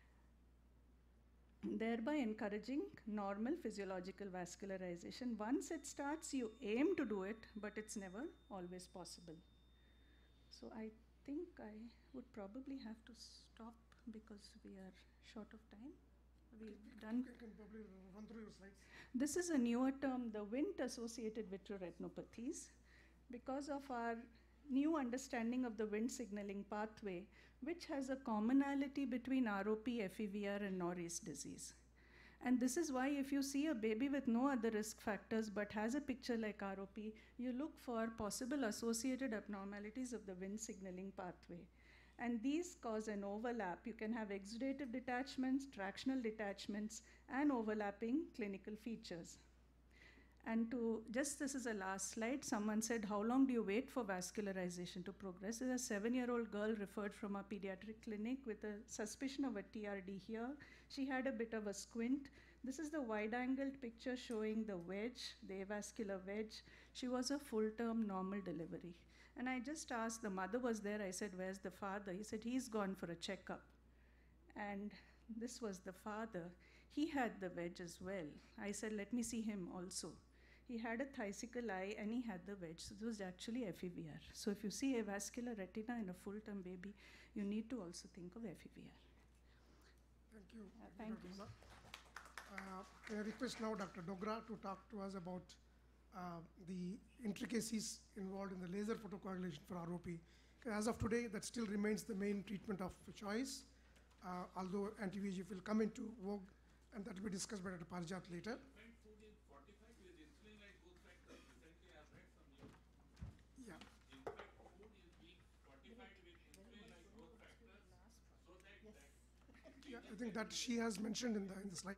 [SPEAKER 7] thereby encouraging normal physiological vascularization. Once it starts, you aim to do it, but it's never always possible. So I think I would probably have to stop because we are short of time. We've done.
[SPEAKER 1] You can probably run through your slides.
[SPEAKER 7] This is a newer term, the Wnt-associated vitreoretinopathies. Because of our new understanding of the Wnt signaling pathway, which has a commonality between ROP, FEVR, and Norris disease. And this is why if you see a baby with no other risk factors but has a picture like ROP, you look for possible associated abnormalities of the Wnt signaling pathway. And these cause an overlap. You can have exudative detachments, tractional detachments, and overlapping clinical features. And this is a last slide. Someone said, how long do you wait for vascularization to progress? There's a 7-year-old girl referred from a pediatric clinic with a suspicion of a TRD here. She had a bit of a squint. This is the wide-angled picture showing the wedge, the avascular wedge. She was a full-term normal delivery. And I just asked, the mother was there. I said, where's the father? He said, he's gone for a checkup. And this was the father. He had the wedge as well. I said, let me see him also. He had a thicycle eye and he had the wedge. So it was actually FEVR. So if you see avascular retina in a full-term baby, you need to also think of FEVR.
[SPEAKER 1] Thank you.
[SPEAKER 7] Thank you.
[SPEAKER 1] Dr. Dogra. Can I request now Dr. Dogra to talk to us about the intricacies involved in the laser photocoagulation for ROP. As of today, that still remains the main treatment of choice, although anti-VEGF will come into vogue, and that will be discussed by Dr. Parijat later. Yeah. Yeah, I think that she has mentioned in the slide.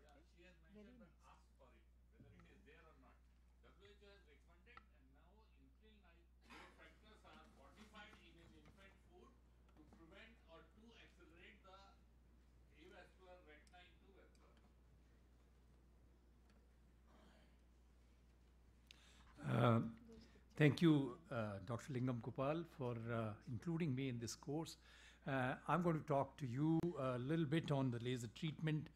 [SPEAKER 4] Thank you, Dr. Lingam Gopal, for including me in this course. I'm going to talk to you a little bit on the laser treatment.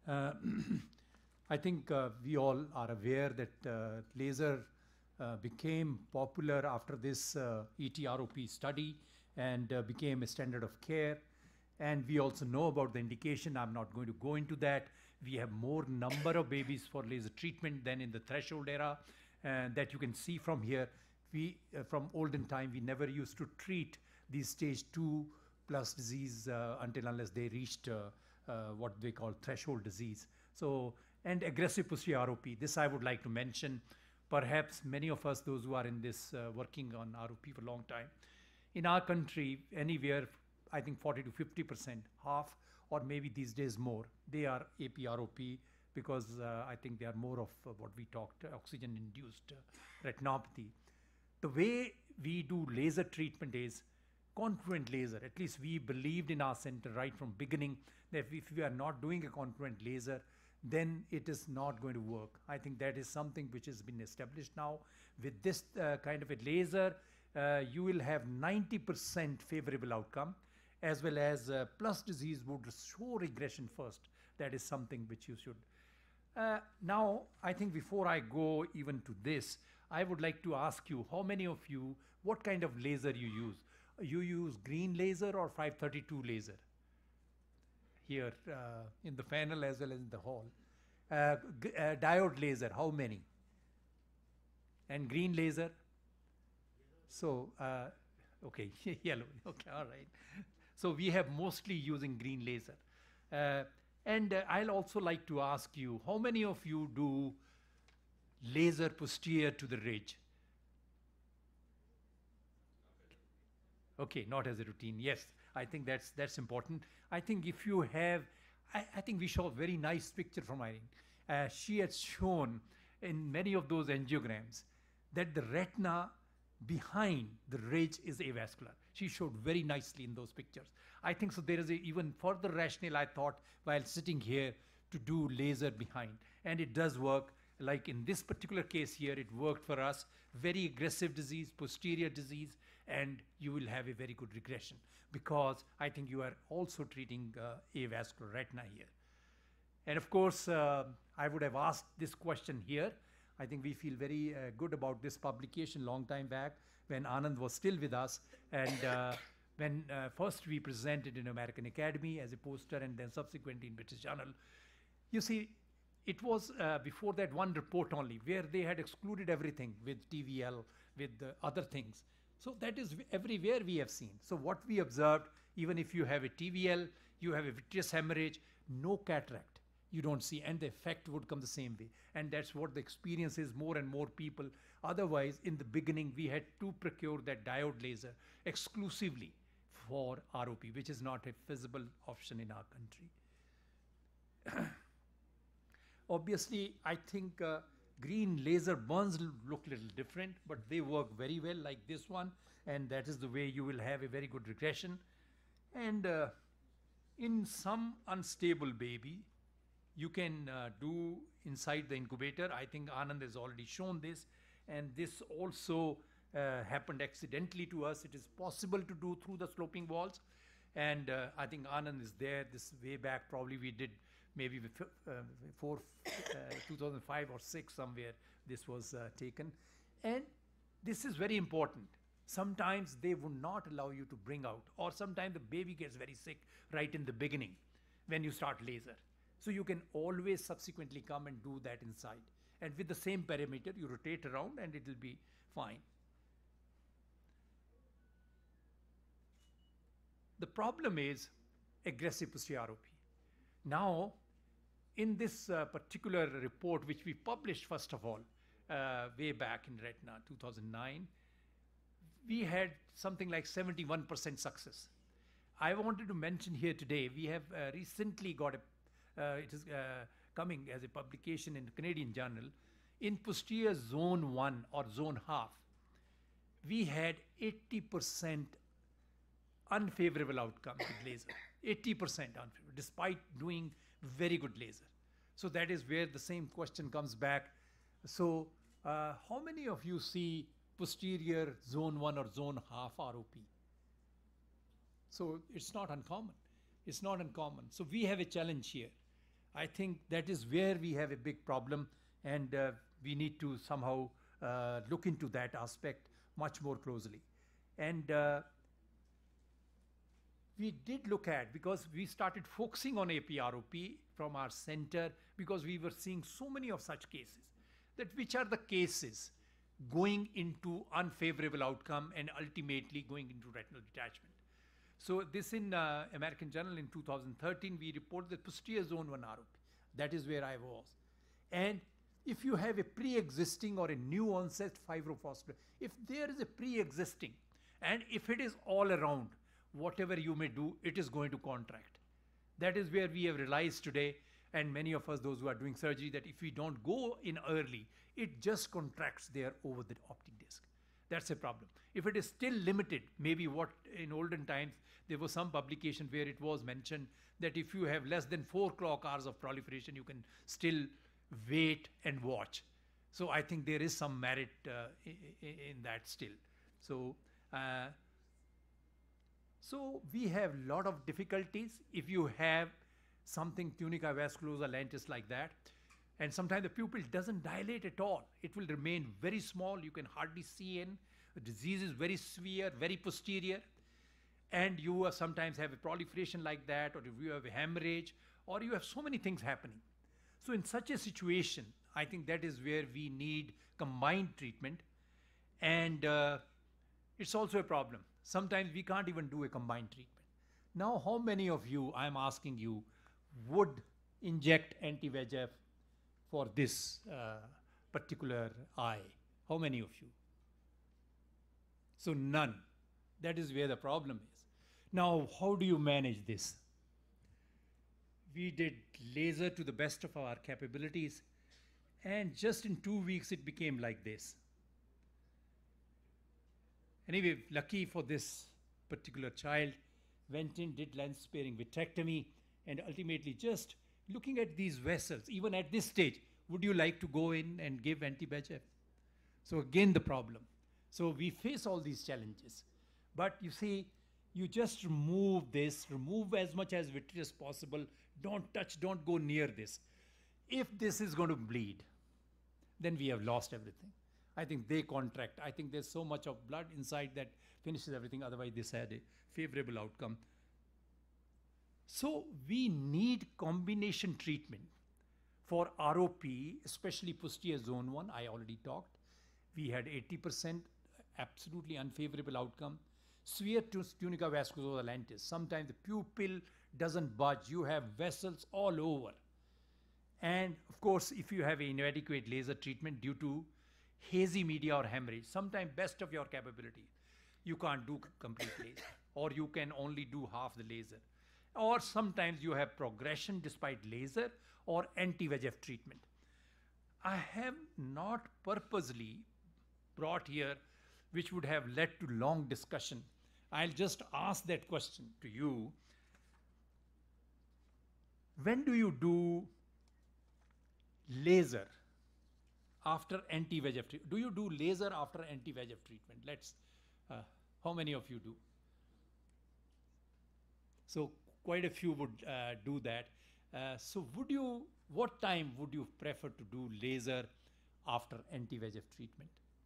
[SPEAKER 4] I think we all are aware that laser became popular after this ETROP study and became a standard of care. And we also know about the indication. I'm not going to go into that. We have more number of babies for laser treatment than in the threshold era. And that you can see from here. We, from olden time, we never used to treat these stage 2 plus disease unless they reached what they call threshold disease. So, and aggressive posterior ROP, this I would like to mention. Perhaps many of us, those who are in this working on ROP for a long time, in our country, anywhere, I think 40 to 50%, half, or maybe these days more, they are AP-ROP, because I think they are more of what we talked, oxygen-induced retinopathy. The way we do laser treatment is concurrent laser. At least we believed in our center right from beginning that if we are not doing a concurrent laser, then it is not going to work. I think that is something which has been established now. With this kind of a laser, you will have 90% favorable outcome, as well as plus disease would show regression first. That is something which you should. Now, I think before I go even to this, I would like to ask you, how many of you, what kind of laser you use? You use green laser or 532 laser? Here in the panel as well as in the hall. Diode laser, how many? And green laser? So, okay, yellow, okay, all right. So we have mostly using green laser. And I'll also like to ask you, how many of you do laser posterior to the ridge? Okay, not as a routine. Yes, I think that's important. I think if you have, I think we show a very nice picture from Irene. She had shown in many of those angiograms that the retina behind the ridge is avascular. She showed very nicely in those pictures. I think so there is a even further rationale, I thought, while sitting here to do laser behind. And it does work. Like in this particular case here, it worked for us. Very aggressive disease, posterior disease, and you will have a very good regression because I think you are also treating avascular retina here. And of course, I would have asked this question here. I think we feel very good about this publication long time back when Anand was still with us, and when first we presented in American Academy as a poster and then subsequently in British Journal. You see, it was before that one report only where they had excluded everything with TVL, with other things. So that is everywhere we have seen. So what we observed, even if you have a TVL, you have a vitreous hemorrhage, no cataract. You don't see, and the effect would come the same way. And that's what the experience is, more and more people. Otherwise, in the beginning, we had to procure that diode laser exclusively for ROP, which is not a feasible option in our country. Obviously, I think green laser burns look a little different, but they work very well like this one, and that is the way you will have a very good regression. And in some unstable baby, you can do inside the incubator. I think Anand has already shown this, and this also happened accidentally to us. It is possible to do through the sloping walls, and I think Anand is there. This way back, probably we did maybe 2005 or 6 somewhere this was taken. And this is very important. Sometimes they would not allow you to bring out, or sometimes the baby gets very sick right in the beginning when you start laser. So you can always subsequently come and do that inside. And with the same parameter, you rotate around and it will be fine. The problem is aggressive posterior ROP. Now, in this particular report, which we published first of all, way back in Retina 2009, we had something like 71% success. I wanted to mention here today, we have recently got a it is coming as a publication in the Canadian Journal. In posterior zone 1 or zone half, we had 80% unfavorable outcome with laser. 80% unfavorable, despite doing very good laser. So that is where the same question comes back. So how many of you see posterior zone 1 or zone half ROP? So it's not uncommon. It's not uncommon. So we have a challenge here. I think that is where we have a big problem, and we need to somehow look into that aspect much more closely. And we did look at, because we started focusing on AP-ROP from our center, because we were seeing so many of such cases, that which are the cases going into unfavorable outcome and ultimately going into retinal detachment. So this in American Journal in 2013, we reported the posterior zone 1 ROP. That is where I was. And if you have a pre-existing or a new onset fibrophospholipid, if there is a pre-existing, and if it is all around, whatever you may do, it is going to contract. That is where we have realized today, and many of us, those who are doing surgery, that if we don't go in early, it just contracts there over the optic disc. That's a problem. If it is still limited, maybe what in olden times, there was some publication where it was mentioned that if you have less than 4 clock hours of proliferation, you can still wait and watch. So I think there is some merit in that still. So, so we have lot of difficulties if you have something tunica vasculosa lentis like that, and sometimes the pupil doesn't dilate at all. It will remain very small. You can hardly see in. The disease is very severe, very posterior, and you sometimes have a proliferation like that, or if you have a hemorrhage, or you have so many things happening. So in such a situation, I think that is where we need combined treatment, and it's also a problem. Sometimes we can't even do a combined treatment. Now, how many of you, I'm asking you, would inject anti-VEGF for this particular eye? How many of you? So none. That is where the problem is. Now, how do you manage this? We did laser to the best of our capabilities, and just in 2 weeks it became like this. Anyway, lucky for this particular child, went in, did lens-sparing vitrectomy, and ultimately just looking at these vessels, even at this stage, would you like to go in and give anti-VEGF? So again, the problem. So we face all these challenges. But you see, you just remove this, remove as much as vitreous possible, don't touch, don't go near this. If this is going to bleed, then we have lost everything. I think they contract. I think there's so much of blood inside that finishes everything. Otherwise, this had a favorable outcome. So we need combination treatment for ROP, especially posterior zone 1. I already talked. We had 80% absolutely unfavorable outcome. Severe tunica vasculosa lentis. Sometimes the pupil doesn't budge. You have vessels all over. And of course, if you have inadequate laser treatment due to hazy media or hemorrhage, sometimes best of your capability, you can't do complete laser, or you can only do half the laser. Or sometimes you have progression despite laser or anti-VEGF treatment. I have not purposely brought here, which would have led to long discussion. I'll just ask that question to you. When do you do laser after anti-VEGF treatment? Do you do laser after anti-VEGF treatment? Let's, how many of you do? So quite a few would do that. So would you, what time would you prefer to do laser after anti-VEGF treatment?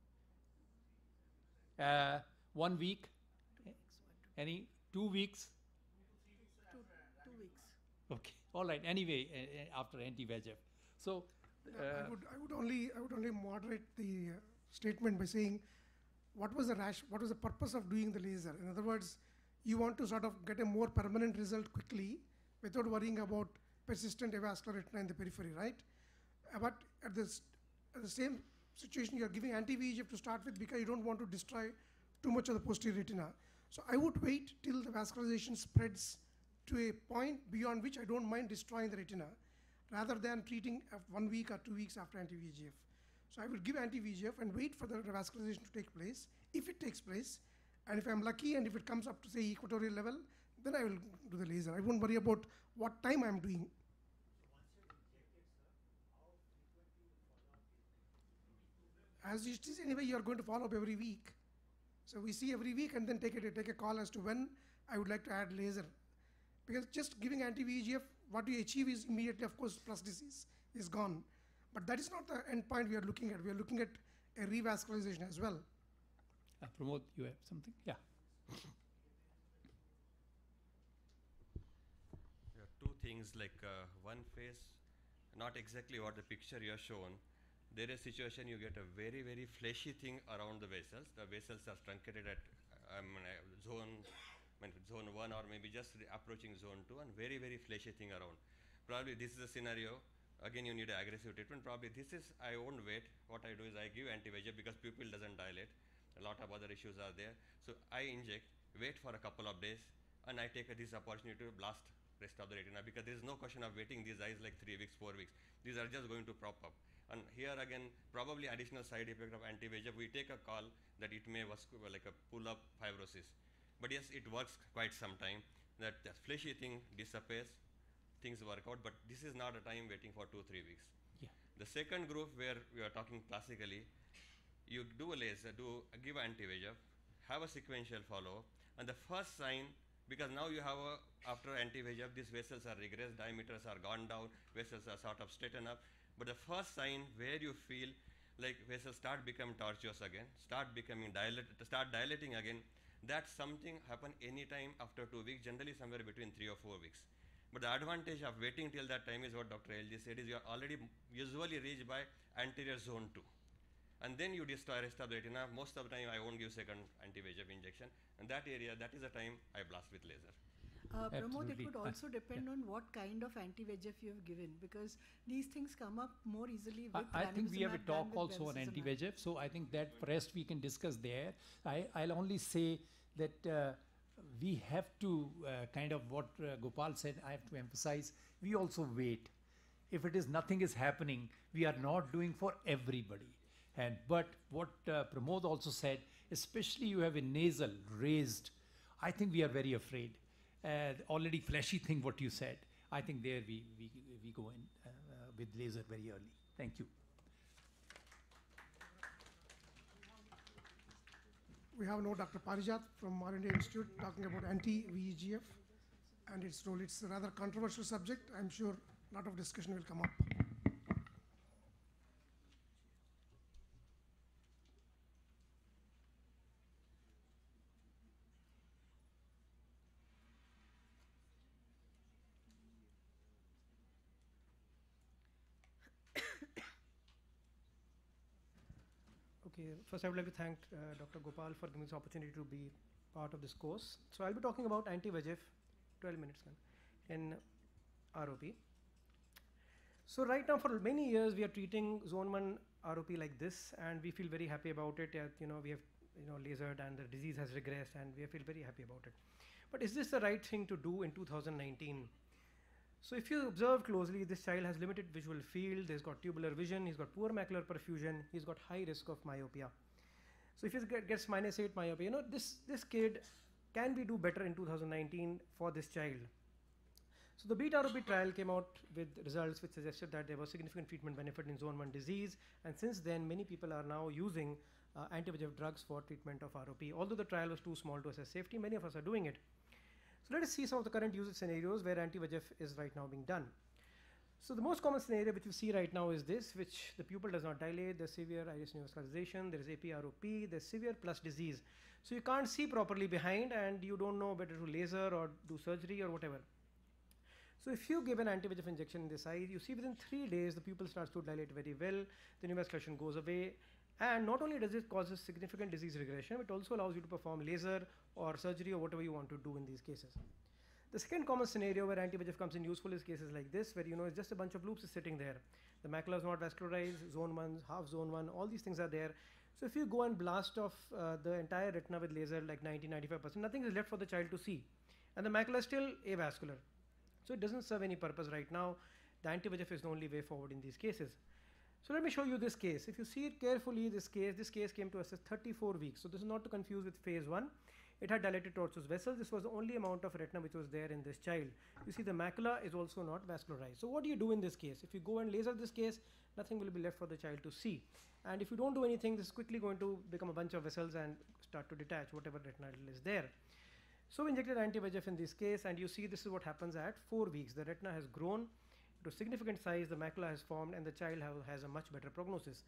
[SPEAKER 4] 1 week? Any? 2 weeks?
[SPEAKER 6] 2 weeks.
[SPEAKER 4] Okay, all right. Anyway, after anti-VEGF. So
[SPEAKER 1] I would only moderate the statement by saying, what was the purpose of doing the laser? In other words, you want to sort of get a more permanent result quickly without worrying about persistent avascular retina in the periphery, right? But at the same situation, you're giving anti-VEGF to start with because you don't want to destroy too much of the posterior retina. So I would wait till the vascularization spreads to a point beyond which I don't mind destroying the retina, rather than treating 1 week or 2 weeks after anti-VEGF. So I will give anti-VEGF and wait for the vascularization to take place, if it takes place. And if I'm lucky and if it comes up to say equatorial level, then I will do the laser. I won't worry about what time I'm doing. As it is anyway, you are going to follow up every week. So we see every week and then take a call as to when I would like to add laser. Because just giving anti-VEGF, what you achieve is immediately, of course, plus disease is gone. But that is not the end point we are looking at. We are looking at a revascularization as well.
[SPEAKER 4] Pramod, you have something? Yeah.
[SPEAKER 8] There are two things, like one phase, not exactly what the picture you have shown. There is a situation you get a very, very fleshy thing around the vessels. The vessels are truncated at zone 1 or maybe just approaching zone 2, and very, very fleshy thing around. Probably this is a scenario. Again, you need an aggressive treatment. Probably this is, I won't wait. What I do is I give anti-VEGF because pupil doesn't dilate. A lot of other issues are there. So I inject, wait for a couple of days, and I take this opportunity to blast rest of the retina, because there is no question of waiting these eyes like 3 weeks, 4 weeks. These are just going to prop up. And here again, probably additional side effect of anti-VEGF, we take a call that it may like a pull-up fibrosis. But yes, it works quite some time. That the fleshy thing disappears, things work out, but this is not a time waiting for 2-3 weeks.
[SPEAKER 4] Yeah.
[SPEAKER 8] The second group where we are talking classically, you do a laser, give anti-VEGF, have a sequential follow-up. And the first sign, because now you have after anti-VEGF, these vessels are regressed, diameters are gone down, vessels are sort of straightened up. But the first sign where you feel like vessels start becoming tortuous again, start dilating again, that's something happen anytime after 2 weeks, generally somewhere between 3 or 4 weeks. But the advantage of waiting till that time is what Dr. LG said, is you are already usually reached by anterior zone 2. And then you restore the retina. Most of the time I won't give second anti-VEGF injection. And that area, that is the time I blast with laser.
[SPEAKER 6] Pramod, it
[SPEAKER 4] Absolutely.
[SPEAKER 6] would also depend on what kind of anti-VEGF you have given, because these things come up more easily with
[SPEAKER 4] I think we have a
[SPEAKER 6] ranibizumab
[SPEAKER 4] talk
[SPEAKER 6] than with
[SPEAKER 4] also on
[SPEAKER 6] bevacizumab.
[SPEAKER 4] anti-VEGF, so I think that rest we can discuss there. I'll only say that we have to kind of what Gopal said, I have to emphasize, we also wait. If it is nothing is happening, we are not doing for everybody. But what Pramod also said, especially you have a nasal raised, I think we are very afraid. Already fleshy thing what you said. I think there we go in with laser very early. Thank you.
[SPEAKER 1] We have now Dr. Parijat from R&D Institute talking about anti-VEGF and its role. It's a rather controversial subject. I'm sure a lot of discussion will come up.
[SPEAKER 5] Okay, first I would like to thank Dr. Gopal for giving this opportunity to be part of this course. So I'll be talking about anti-VEGF, 12 minutes in ROP. So right now for many years we are treating zone 1 ROP like this, and we feel very happy about it. We have lasered and the disease has regressed, and we feel very happy about it. But is this the right thing to do in 2019? So if you observe closely, this child has limited visual field, he's got tubular vision, he's got poor macular perfusion, he's got high risk of myopia. So if he gets -8 myopia, this kid can we do better in 2019 for this child? So the BEAT ROP trial came out with results which suggested that there was significant treatment benefit in zone 1 disease, and since then many people are now using anti-VEGF drugs for treatment of ROP. Although the trial was too small to assess safety, many of us are doing it. So let us see some of the current usage scenarios where anti-VEGF is right now being done. So the most common scenario which you see right now is this, which the pupil does not dilate, there's severe iris neovascularization, there is AP-ROP, there's severe plus disease. So you can't see properly behind, and you don't know whether to laser or do surgery or whatever. So if you give an anti-VEGF injection in this eye, you see within 3 days the pupil starts to dilate very well, the neovascularization goes away, and not only does it cause significant disease regression, it also allows you to perform laser or surgery or whatever you want to do in these cases. The second common scenario where anti-VEGF comes in useful is cases like this, where it's just a bunch of loops is sitting there. The macula is not vascularized, zone 1, half zone 1, all these things are there. So if you go and blast off the entire retina with laser like 90-95%, nothing is left for the child to see. And the macula is still avascular. So it doesn't serve any purpose right now. The anti-VEGF is the only way forward in these cases. So let me show you this case. If you see it carefully, this case came to us as 34 weeks. So this is not to confuse with phase 1. It had dilated tortuous vessels. This was the only amount of retina which was there in this child. You see the macula is also not vascularized. So what do you do in this case? If you go and laser this case, nothing will be left for the child to see. And if you don't do anything, this is quickly going to become a bunch of vessels and start to detach whatever retinal is there. So we injected anti-VEGF in this case, and you see this is what happens at 4 weeks. The retina has grown to significant size, the macula has formed, and the child has a much better prognosis.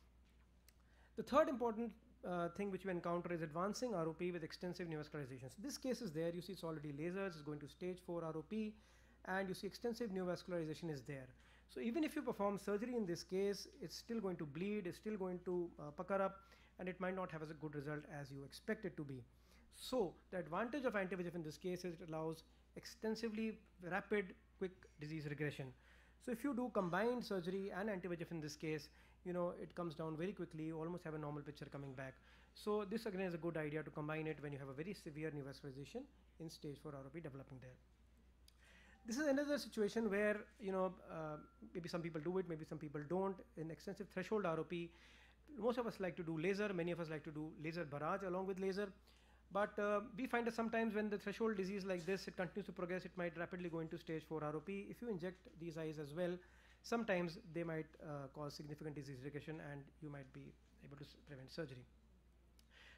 [SPEAKER 5] The third important thing which we encounter is advancing ROP with extensive neovascularization. So this case is there, you see it's already lasers, it's going to stage 4 ROP, and you see extensive neovascularization is there. So even if you perform surgery in this case, it's still going to bleed, it's still going to pucker up, and it might not have as a good result as you expect it to be. So the advantage of anti-VEGF in this case is it allows extensively rapid, quick disease regression. So if you do combined surgery and anti-VEGF in this case, it comes down very quickly, you almost have a normal picture coming back. So this again is a good idea to combine it when you have a very severe neovascularization in stage 4 ROP developing there. This is another situation where, maybe some people do it, maybe some people don't. In extensive threshold ROP, most of us like to do laser, many of us like to do laser barrage along with laser. But we find that sometimes when the threshold disease like this, it continues to progress, it might rapidly go into stage 4 ROP. If you inject these eyes as well, sometimes they might cause significant disease regression, and you might be able to prevent surgery.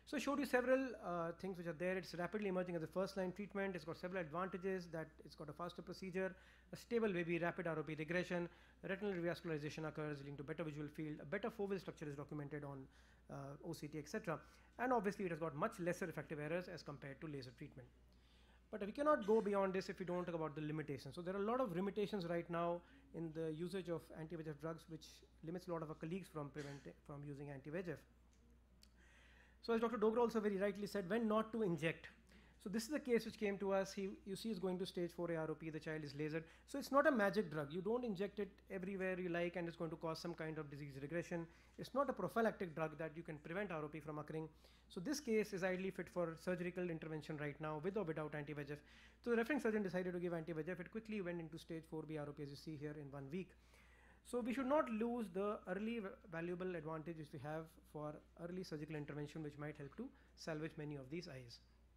[SPEAKER 5] So I showed you several things which are there. It's rapidly emerging as a first-line treatment. It's got several advantages, that it's got a faster procedure, a stable baby, rapid ROP regression, retinal revascularization occurs leading to better visual field, a better foveal structure is documented on OCT, etc. And obviously it has got much lesser effective errors as compared to laser treatment. But we cannot go beyond this if we don't talk about the limitations. So there are a lot of limitations right now in the usage of anti-VEGF drugs, which limits a lot of our colleagues from using anti-VEGF. So as Dr. Dogra also very rightly said, when not to inject. So this is the case which came to us. You see is going to stage 4 AROP, the child is lasered. So it's not a magic drug. You don't inject it everywhere you like and it's going to cause some kind of disease regression. It's not a prophylactic drug that you can prevent ROP from occurring. So this case is ideally fit for surgical intervention right now with or without anti-VEGF. So the referring surgeon decided to give anti-VEGF. It quickly went into stage 4B ROP as you see here in 1 week. So we should not lose the early valuable advantage which we have for early surgical intervention, which might help to salvage many of these eyes.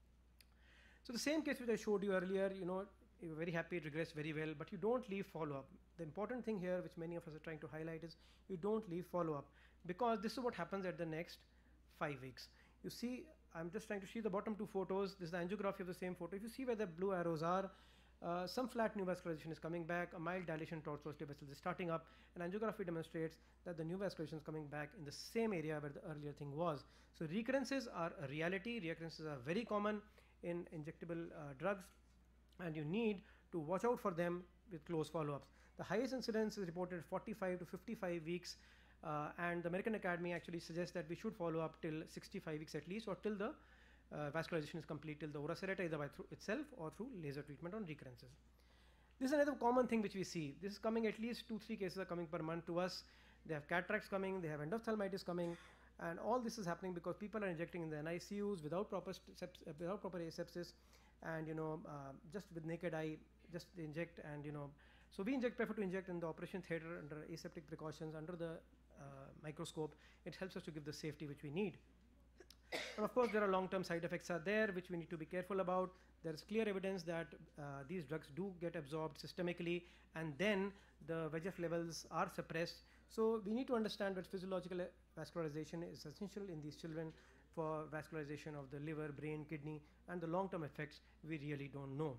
[SPEAKER 5] So the same case which I showed you earlier, you were very happy, it regressed very well, but you don't leave follow-up. The important thing here, which many of us are trying to highlight, is you don't leave follow-up, because this is what happens at the next 5 weeks. You see, I'm just trying to see the bottom 2 photos. This is the angiography of the same photo. If you see where the blue arrows are, some flat neovascularization is coming back, a mild dilation towards posterior vessels is starting up, and angiography demonstrates that the neovascularization is coming back in the same area where the earlier thing was. So recurrences are a reality. Recurrences are very common in injectable drugs, and you need to watch out for them with close follow-ups. The highest incidence is reported 45 to 55 weeks, and the American Academy actually suggests that we should follow up till 65 weeks at least, or till the vascularization is complete, till the ora serrata, either by through itself or through laser treatment on recurrences. This is another common thing which we see. This is coming, at least 2-3 cases are coming per month to us. They have cataracts coming, they have endophthalmitis coming, and all this is happening because people are injecting in the NICUs without proper asepsis, and just with naked eye, just they inject, and so we prefer to inject in the operation theater under aseptic precautions, under the microscope. It helps us to give the safety which we need. And of course, there are long-term side effects are there which we need to be careful about. There is clear evidence that these drugs do get absorbed systemically, and then the VEGF levels are suppressed. So we need to understand that physiological vascularization is essential in these children for vascularization of the liver, brain, kidney, and the long-term effects we really don't know.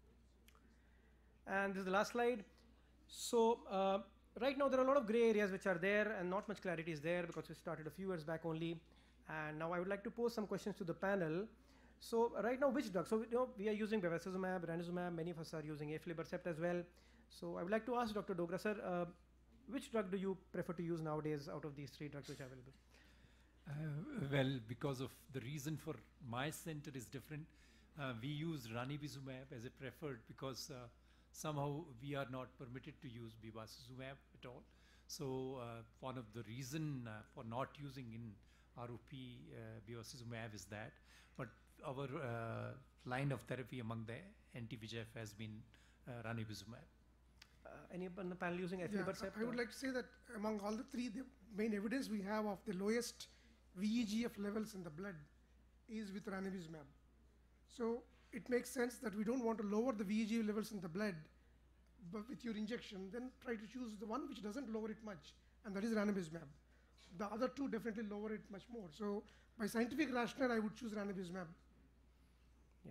[SPEAKER 5] And this is the last slide. So right now there are a lot of gray areas which are there, and not much clarity is there because we started a few years back only. And now I would like to pose some questions to the panel. So right now, which drug? So we are using bevacizumab, ranibizumab. Many of us are using aflibercept as well. So I would like to ask Dr. Dogra sir, which drug do you prefer to use nowadays out of these 3 drugs which are available?
[SPEAKER 4] Well, because of the reason for my center is different. We use ranibizumab as a preferred because somehow we are not permitted to use bevacizumab at all. So one of the reason for not using in ROP bevacizumab is that, but our line of therapy among the anti-VEGF has been ranibizumab.
[SPEAKER 5] Anyone on the panel using aflibercept?
[SPEAKER 1] I would like to say that among all the 3, the main evidence we have of the lowest VEGF levels in the blood is with ranibizumab. So it makes sense that we don't want to lower the VEGF levels in the blood, but with your injection, then try to choose the one which doesn't lower it much, and that is ranibizumab. The other 2 definitely lower it much more. So by scientific rationale, I would choose ranibizumab.
[SPEAKER 5] Yeah.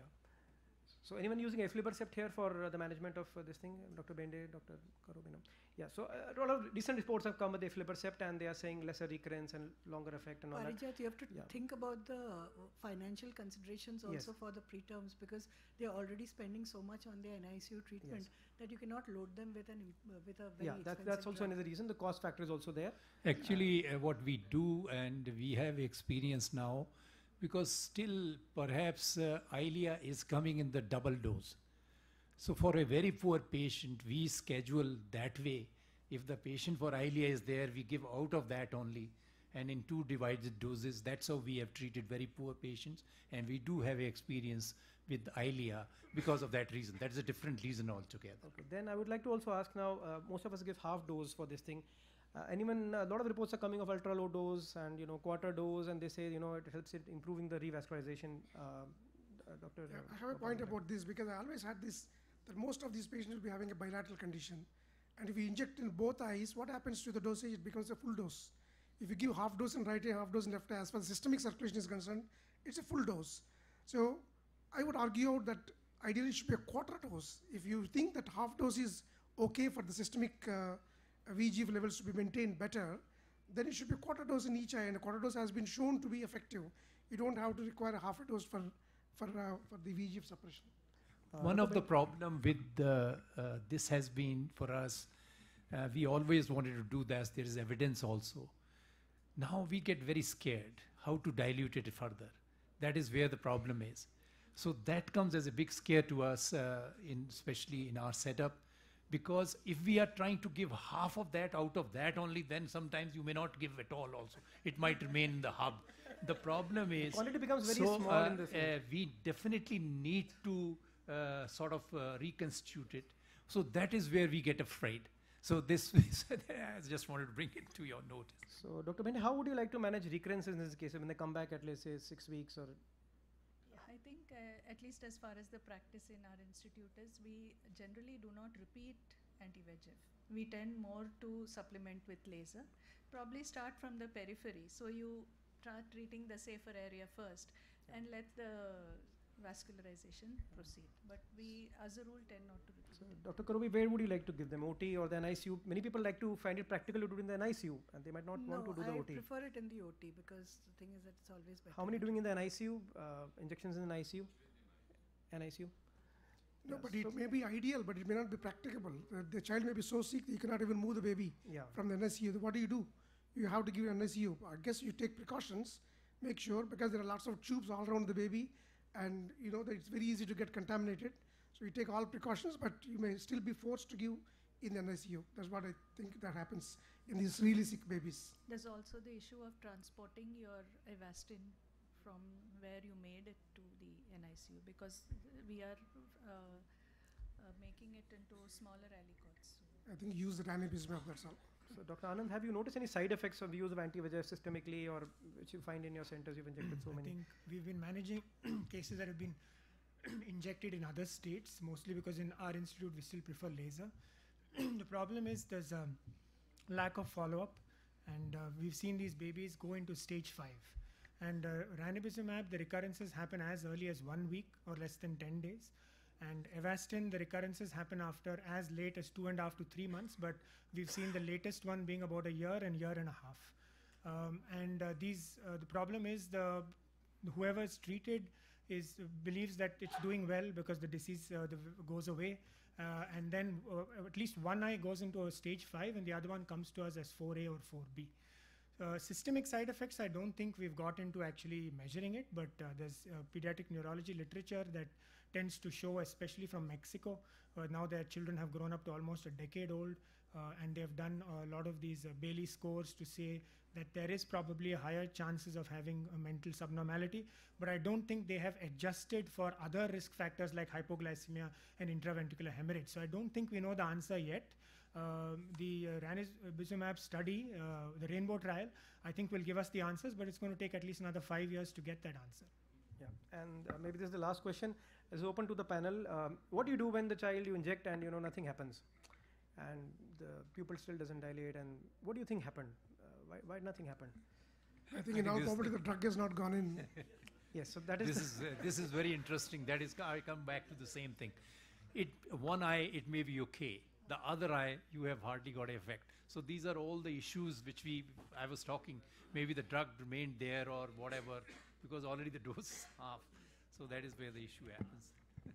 [SPEAKER 5] So anyone using aflibercept here for the management of this thing? Dr. Bende, Dr. Karobino? Yeah, so a lot of recent reports have come with aflibercept, and they are saying lesser recurrence and longer effect and all that.
[SPEAKER 6] Parijat, you have to think about the financial considerations also for the preterms, because they are already spending so much on their NICU treatment that you cannot load them with a very expensive
[SPEAKER 5] that's also
[SPEAKER 6] drug.
[SPEAKER 5] another reason. The cost factor is also there.
[SPEAKER 4] Actually, what we do, and we have experience now, because still perhaps Eylea is coming in the double dose. So for a very poor patient, we schedule that way. If the patient for Eylea is there, we give out of that only, and in 2 divided doses. That's how we have treated very poor patients, and we do have experience with Eylea because of that reason. That's a different reason altogether.
[SPEAKER 5] Okay, then I would like to also ask now, most of us give half dose for this thing. A lot of reports are coming of ultra low dose and quarter dose, and they say it helps it improving the revascularization. Doctor,
[SPEAKER 1] I have a point about this, because I always had this, that most of these patients will be having a bilateral condition, and if we inject in both eyes, what happens to the dosage? It becomes a full dose. If you give half dose in right eye, half dose in left eye, as far as systemic circulation is concerned, it's a full dose. So I would argue out that ideally it should be a quarter dose. If you think that half dose is okay for the systemic VEGF levels to be maintained better, then it should be a quarter dose in each eye, and a quarter dose has been shown to be effective. You don't have to require a half a dose for the VEGF suppression.
[SPEAKER 4] One of the problem with this has been for us, we always wanted to do this. There is evidence also. Now we get very scared how to dilute it further. That is where the problem is. So that comes as a big scare to us, especially in our setup, because if we are trying to give half of that out of that only, then sometimes you may not give at all also. It might remain in the hub. The problem is,
[SPEAKER 5] quantity becomes very small in this.
[SPEAKER 4] we definitely need to sort of reconstitute it. So that is where we get afraid. So this, I just wanted to bring it to your notice.
[SPEAKER 5] So Dr. Bhende, how would you like to manage recurrences in this case when they come back at, let's say, 6 weeks or?
[SPEAKER 7] I think at least as far as the practice in our institute is, we generally do not repeat anti-VEGF. We tend more to supplement with laser. Probably start from the periphery. So you start treating the safer area first and let the vascularization proceed. But we, as a rule, tend not to repeat.
[SPEAKER 5] So, Dr. Karubi, where would you like to give them, OT or the NICU? Many people like to find it practical to do it in the NICU, and they might not want to do the OT.
[SPEAKER 6] I prefer it in the OT because the thing is that it's always better.
[SPEAKER 5] How many doing in the NICU? Injections in the NICU? NICU?
[SPEAKER 1] No, but it may be ideal, but it may not be practicable. The child may be so sick that you cannot even move the baby from the NICU. What do? You have to give an NICU. I guess you take precautions, make sure, because there are lots of tubes all around the baby, and you know that it's very easy to get contaminated. So you take all precautions, but you may still be forced to give in the NICU. That's what I think that happens in these really sick babies.
[SPEAKER 7] There's also the issue of transporting your Avastin from where you made it to the NICU, because we are making it into smaller aliquots.
[SPEAKER 1] I think use the ranibizumab, that's all.
[SPEAKER 5] So, Dr. Anand, have you noticed any side effects of the use of anti-VEGF systemically, or which you find in your centers? You've injected so many.
[SPEAKER 3] I think we've been managing cases that have been injected in other states, mostly because in our institute we still prefer laser. The problem is there's a lack of follow-up, and we've seen these babies go into stage 5. And ranibizumab, the recurrences happen as early as 1 week or less than 10 days. And Avastin, the recurrences happen after as late as 2.5 to 3 months, but we've seen the latest one being about a year and a half. The problem is whoever is treated believes that it's doing well because the disease goes away, and then at least one eye goes into a stage 5 and the other one comes to us as 4A or 4B. Systemic side effects, I don't think we've got into actually measuring it, but there's pediatric neurology literature that tends to show, especially from Mexico. Now their children have grown up to almost a decade old, and they've done a lot of these Bailey scores to say that there is probably a higher chances of having a mental subnormality, but I don't think they have adjusted for other risk factors like hypoglycemia and intraventricular hemorrhage. So I don't think we know the answer yet. The ranibizumab study, the Rainbow trial, I think will give us the answers, but it's going to take at least another 5 years to get that answer.
[SPEAKER 5] Yeah, and maybe this is the last question. It's open to the panel. What do you do when the child you inject and nothing happens, and the pupil still doesn't dilate? And what do you think happened? Why nothing happened?
[SPEAKER 1] I think in all probably the drug has not gone in.
[SPEAKER 5] Yes, so that is.
[SPEAKER 4] This is very interesting. That is, I come back to the same thing. One eye it may be okay. The other eye, you have hardly got an effect. So these are all the issues which I was talking. Maybe the drug remained there or whatever, because already the dose is half. So that is where the issue happens.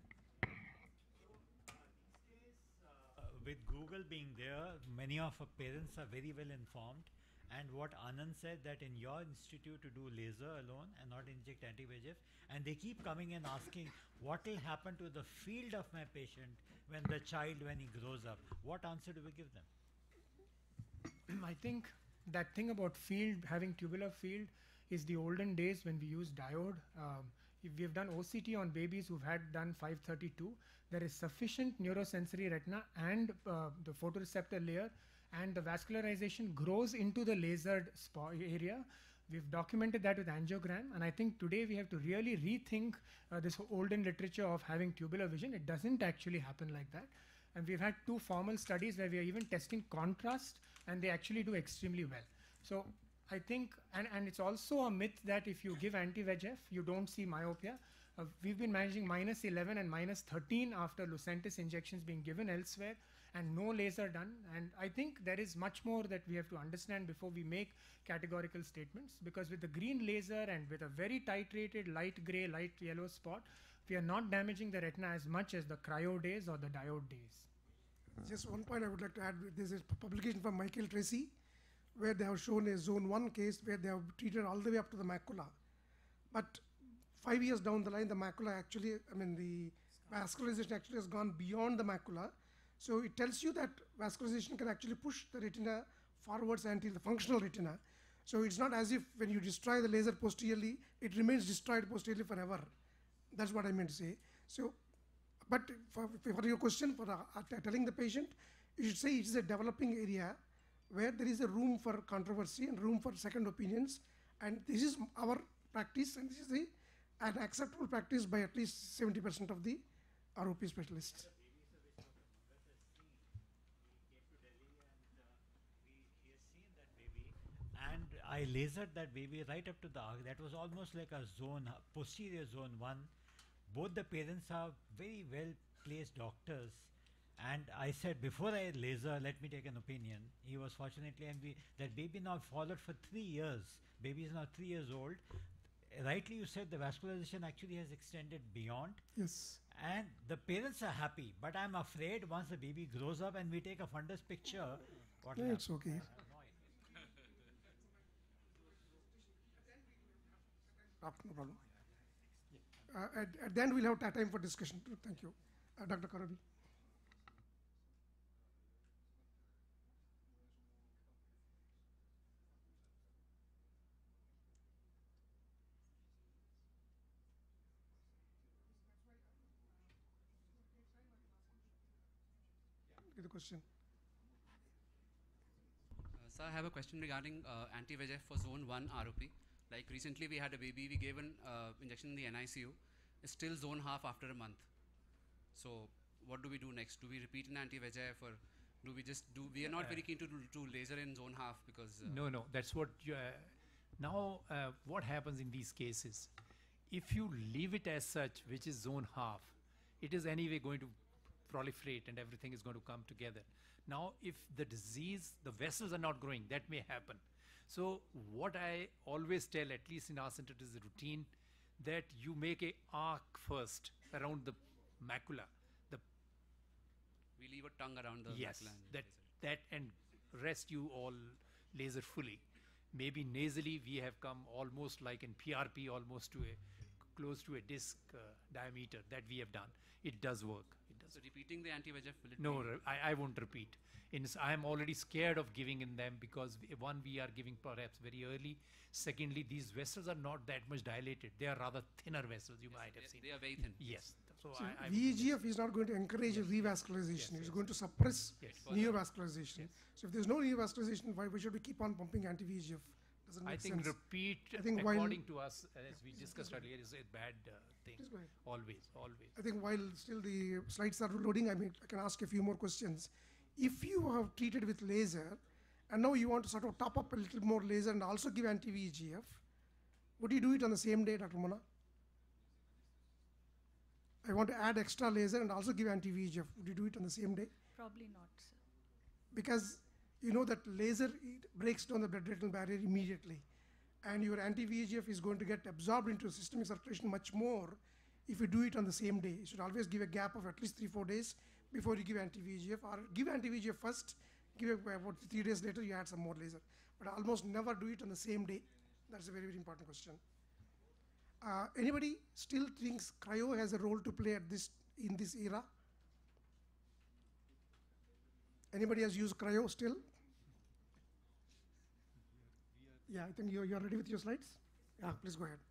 [SPEAKER 9] With Google being there, many of our parents are very well informed. And what Anand said, that in your institute to do laser alone and not inject anti-VEGF, and they keep coming and asking what will happen to the field of my patient when he grows up. What answer do we give them?
[SPEAKER 3] I think that thing about having tubular field is the olden days when we used diode. If we have done OCT on babies who've done 532, there is sufficient neurosensory retina and the photoreceptor layer, and the vascularization grows into the lasered area. We've documented that with angiogram, and I think today we have to really rethink this olden literature of having tubular vision. It doesn't actually happen like that. And we've had 2 formal studies where we are even testing contrast, and they actually do extremely well. So I think, and it's also a myth that if you give anti-VEGF, you don't see myopia. We've been managing -11 and -13 after Lucentis injections being given elsewhere and no laser done. And I think there is much more that we have to understand before we make categorical statements, because with the green laser and with a very titrated light gray, light yellow spot, we are not damaging the retina as much as the cryo days or the diode days.
[SPEAKER 1] Just one point I would like to add. There's a publication from Michael Tracy where they have shown a zone 1 case where they have treated all the way up to the macula. But 5 years down the line, the macula actually, the vascularization actually has gone beyond the macula. So it tells you that vascularization can actually push the retina forwards until the functional retina. So it's not as if when you destroy the laser posteriorly, it remains destroyed posteriorly forever. That's what I meant to say. So, but for your question, for telling the patient, you should say it is a developing area where there is a room for controversy and room for second opinions. And this is our practice, and this is an acceptable practice by at least 70% of the ROP specialists.
[SPEAKER 9] And I lasered that baby right up to the arc. That was almost like a zone, posterior zone 1. Both the parents are very well placed doctors. And I said, before I laser, let me take an opinion. He was fortunately, and that baby now followed for 3 years. Baby is now 3 years old. Rightly you said the vascularization actually has extended beyond.
[SPEAKER 1] Yes.
[SPEAKER 9] And the parents are happy, but I'm afraid once the baby grows up and we take a fundus picture, what will
[SPEAKER 1] It's
[SPEAKER 9] happen?
[SPEAKER 1] okay. No problem. At the end, we'll have time for discussion. Thank you. Dr. Karabi. The question.
[SPEAKER 10] Sir, I have a question regarding anti-VEGF for zone 1 ROP. Like recently we had a baby, we gave an injection in the NICU. It's still zone half after a month. So what do we do next? Do we repeat an anti-VEGF, or do we just do, we are not very keen to do laser in zone half because...
[SPEAKER 4] No, that's what you, now what happens in these cases, if you leave it as such, which is zone half, it is anyway going to proliferate and everything is going to come together. Now, if the disease, the vessels are not growing, that may happen. So what I always tell, at least in our center, it is a routine, that you make a arc first around the macula.
[SPEAKER 10] We leave a tongue around the
[SPEAKER 4] yes,
[SPEAKER 10] macula and
[SPEAKER 4] that and rest you all laser fully. Maybe nasally we have come almost like in PRP, almost to close to a disc diameter that we have done. It does work.
[SPEAKER 10] So repeating the anti-VEGF, will it
[SPEAKER 4] No,
[SPEAKER 10] be?
[SPEAKER 4] I won't repeat. I am already scared of giving in them because one, we are giving perhaps very early. Secondly, these vessels are not that much dilated. They are rather thinner vessels, you might have seen.
[SPEAKER 10] They are very thin.
[SPEAKER 4] Yes. So
[SPEAKER 1] So
[SPEAKER 4] I
[SPEAKER 1] VEGF is not going to encourage revascularization. It's going to suppress neovascularization. So if there's no neovascularization, why should we keep on pumping anti-VEGF? Doesn't make
[SPEAKER 4] I think
[SPEAKER 1] sense.
[SPEAKER 4] repeat,
[SPEAKER 1] I think while-
[SPEAKER 4] according to us, as we discussed earlier, is a bad thing.
[SPEAKER 1] Please go ahead.
[SPEAKER 4] Always.
[SPEAKER 1] I think while still the slides are loading, I can ask a few more questions. If you have treated with laser, and now you want to sort of top up a little more laser and also give anti-VEGF, would you do it on the same day, Dr. Mona? I want to add extra laser and also give anti-VEGF. Would you do it on the same day?
[SPEAKER 7] Probably not, sir.
[SPEAKER 1] Because you know that laser, it breaks down the blood-retinal barrier immediately. And your anti-VEGF is going to get absorbed into systemic circulation much more if you do it on the same day. You should always give a gap of at least 3-4 days before you give anti-VEGF, or give anti-VEGF first, give it about 3 days later, you add some more laser. But almost never do it on the same day. That's a very, very important question. Anybody still thinks cryo has a role to play in this era? Anybody has used cryo still? Yeah, I think you're ready with your slides? Yeah, please go ahead.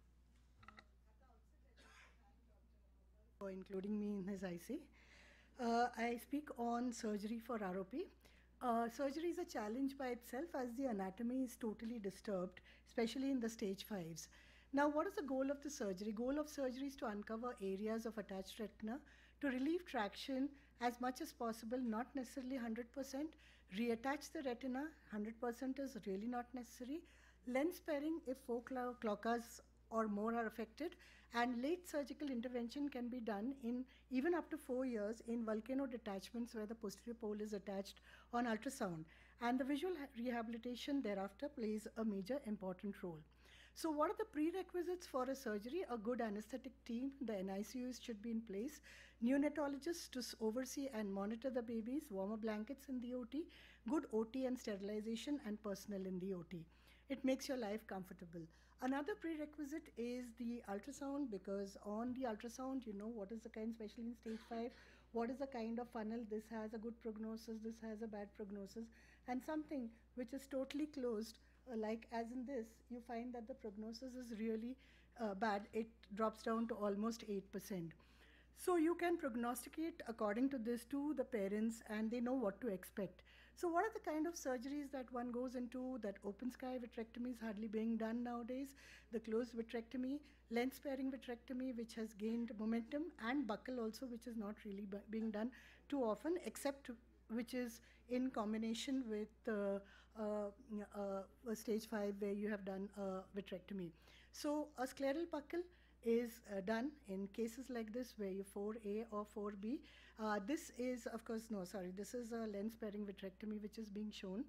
[SPEAKER 6] For including me in his IC. I speak on surgery for ROP. Surgery is a challenge by itself as the anatomy is totally disturbed, especially in the stage 5s. Now, what is the goal of the surgery? Goal of surgery is to uncover areas of attached retina, to relieve traction as much as possible, not necessarily 100%, reattach the retina, 100% is really not necessary, lens sparing if 4 cloacas or more are affected, and late surgical intervention can be done in even up to 4 years in volcano detachments where the posterior pole is attached on ultrasound. And the visual rehabilitation thereafter plays a major important role. So what are the prerequisites for a surgery? A good anesthetic team, the NICUs should be in place, neonatologists to oversee and monitor the babies, warmer blankets in the OT, good OT and sterilization, and personnel in the OT. It makes your life comfortable. Another prerequisite is the ultrasound, because on the ultrasound, you know what is the kind, especially in stage 5, what is the kind of funnel. This has a good prognosis, this has a bad prognosis, and something which is totally closed, like as in this, you find that the prognosis is really bad. It drops down to almost 8%. So you can prognosticate according to this to the parents, and they know what to expect. So what are the kind of surgeries that one goes into? That open sky vitrectomy is hardly being done nowadays, the closed vitrectomy, lens sparing vitrectomy, which has gained momentum, and buccal also, which is not really being done too often, except which is in combination with stage 5 where you have done vitrectomy. So a scleral buccal is done in cases like this where you 4A or 4B. This is, of course, no, sorry, this is a lens sparing vitrectomy which is being shown.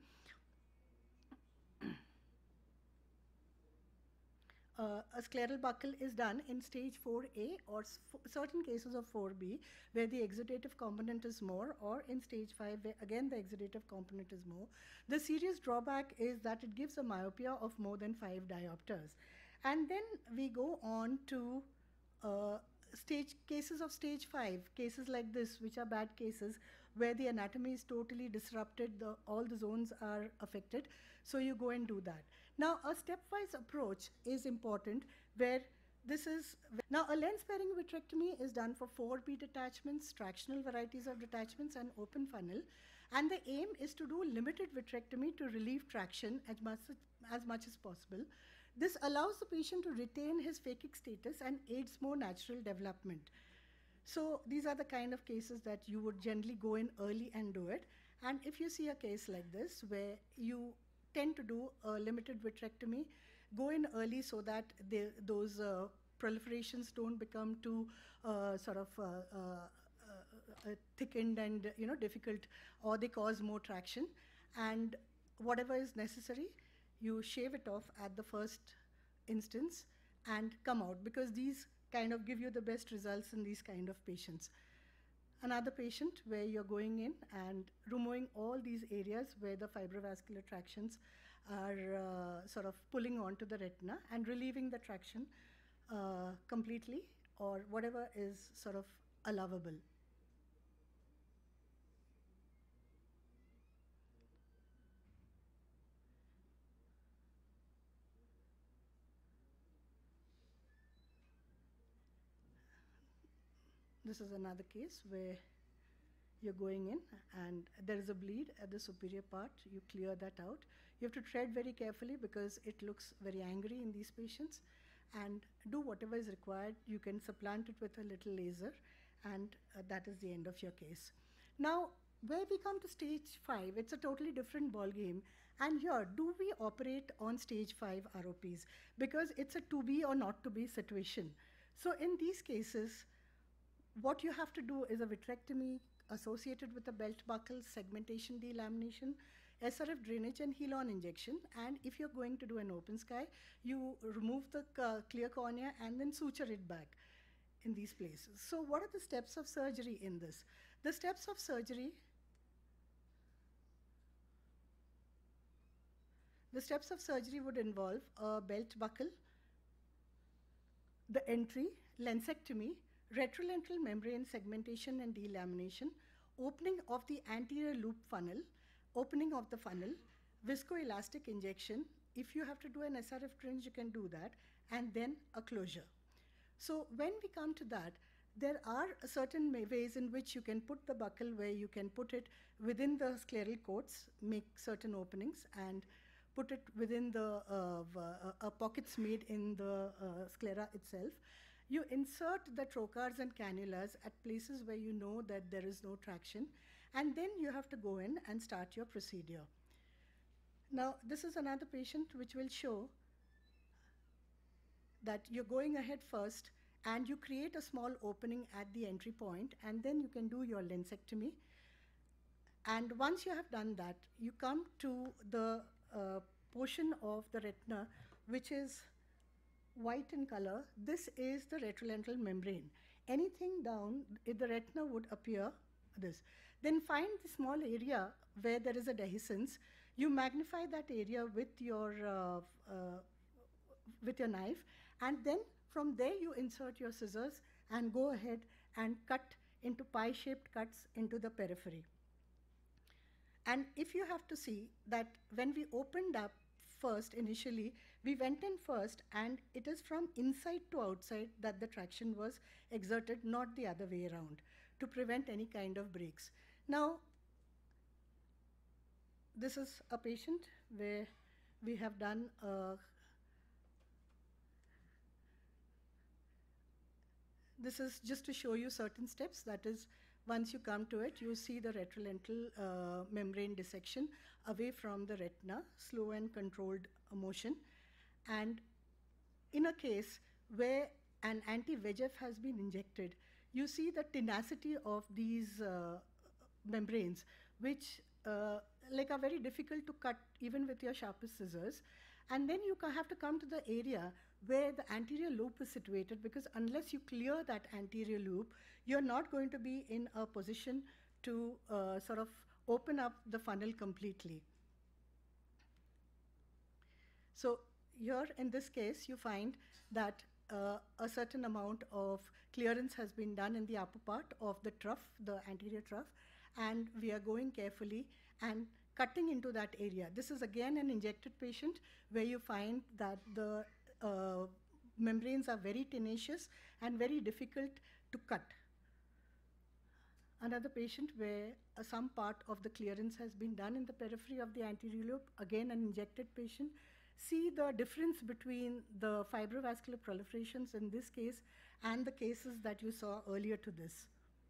[SPEAKER 6] A scleral buccal is done in stage 4A or certain cases of 4B where the exudative component is more, or in stage 5 where again the exudative component is more. The serious drawback is that it gives a myopia of more than 5 diopters. And then we go on to cases of stage 5, cases like this, which are bad cases, where the anatomy is totally disrupted, all the zones are affected. So you go and do that. Now, a stepwise approach is important, where this is, now a lens sparing vitrectomy is done for 4B detachments, tractional varieties of detachments, and open funnel. And the aim is to do limited vitrectomy to relieve traction as much as possible. This allows the patient to retain his phakic status and aids more natural development. So these are the kind of cases that you would generally go in early and do it. And if you see a case like this where you tend to do a limited vitrectomy, go in early so that those proliferations don't become too thickened and difficult, or they cause more traction. And whatever is necessary, you shave it off at the first instance and come out, because these kind of give you the best results in these kind of patients. Another patient where you're going in and removing all these areas where the fibrovascular tractions are sort of pulling onto the retina and relieving the traction completely, or whatever is sort of allowable. This is another case where you're going in and there is a bleed at the superior part. You clear that out. You have to tread very carefully because it looks very angry in these patients, and do whatever is required. You can supplant it with a little laser, and that is the end of your case. Now, where we come to stage 5, it's a totally different ball game. And here, do we operate on stage 5 ROPs? Because it's a to be or not to be situation. So in these cases, what you have to do is a vitrectomy associated with a belt buckle, segmentation delamination, SRF drainage, and Helon injection. And if you're going to do an open sky, you remove the clear cornea and then suture it back in these places. So what are the steps of surgery in this? The steps of surgery, would involve a belt buckle, the entry, lensectomy, retrolateral membrane segmentation and delamination, opening of the anterior loop funnel, opening of the funnel, viscoelastic injection. If you have to do an SRF drainage, you can do that, and then a closure. So when we come to that, there are certain ways in which you can put the buccal, where you can put it within the scleral coats, make certain openings, and put it within the pockets made in the sclera itself. You insert the trocars and cannulas at places where you know that there is no traction, and then you have to go in and start your procedure. Now, this is another patient which will show that you're going ahead first and you create a small opening at the entry point, and then you can do your lensectomy. And once you have done that, you come to the portion of the retina which is white in color. This is the retrolental membrane. Anything down, the retina would appear this. Then find the small area where there is a dehiscence. You magnify that area with your knife, and then from there you insert your scissors and go ahead and cut into pie-shaped cuts into the periphery. And if you have to see that when we opened up first initially, we went in first, and it is from inside to outside that the traction was exerted, not the other way around, to prevent any kind of breaks. Now, this is a patient where we have done this is just to show you certain steps. That is, once you come to it, you see the retrolental membrane dissection away from the retina, slow and controlled motion. And in a case where an anti-VEGF has been injected, you see the tenacity of these membranes, which are very difficult to cut even with your sharpest scissors. And then you have to come to the area where the anterior loop is situated, because unless you clear that anterior loop, you're not going to be in a position to sort of open up the funnel completely. So here in this case, you find that a certain amount of clearance has been done in the upper part of the trough, the anterior trough, and we are going carefully and cutting into that area. This is again an injected patient where you find that the membranes are very tenacious and very difficult to cut. Another patient where some part of the clearance has been done in the periphery of the anterior lobe, again an injected patient. See the difference between the fibrovascular proliferations in this case and the cases that you saw earlier to this.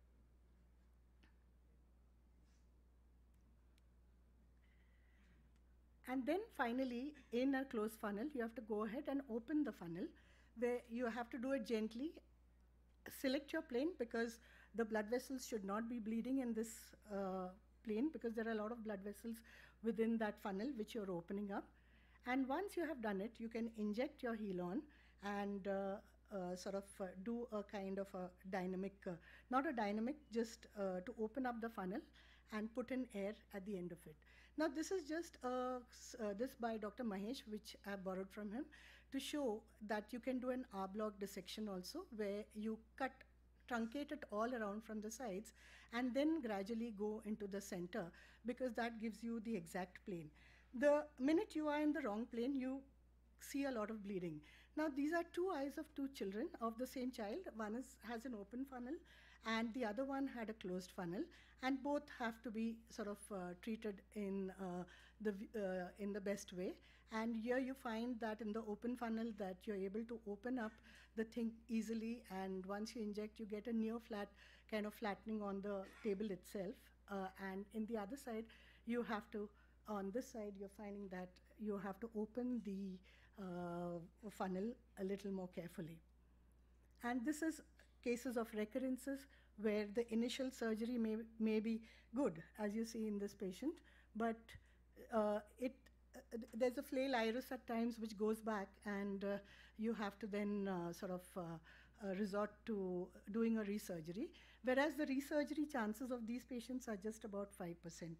[SPEAKER 6] And then finally, in a closed funnel, you have to go ahead and open the funnel, where you have to do it gently. Select your plane, because the blood vessels should not be bleeding in this plane, because there are a lot of blood vessels within that funnel which you're opening up. And once you have done it, you can inject your Helon and do a kind of a dynamic, not a dynamic, just to open up the funnel and put in air at the end of it. Now, this is just this by Dr. Mahesh, which I borrowed from him, to show that you can do an R-block dissection also, where you truncate it all around from the sides and then gradually go into the center, because that gives you the exact plane. The minute you are in the wrong plane, you see a lot of bleeding. Now, these are two eyes of two children of the same child. One has an open funnel and the other one had a closed funnel, and both have to be sort of treated in the best way. And here you find that in the open funnel that you're able to open up the thing easily, and once you inject, you get a near flat kind of flattening on the table itself. And in the other side, you have to, on this side, you're finding that you have to open the funnel a little more carefully. And this is cases of recurrences where the initial surgery may be good, as you see in this patient, but there's a flail iris at times which goes back, and you have to then resort to doing a resurgery, whereas the resurgery chances of these patients are just about 5%.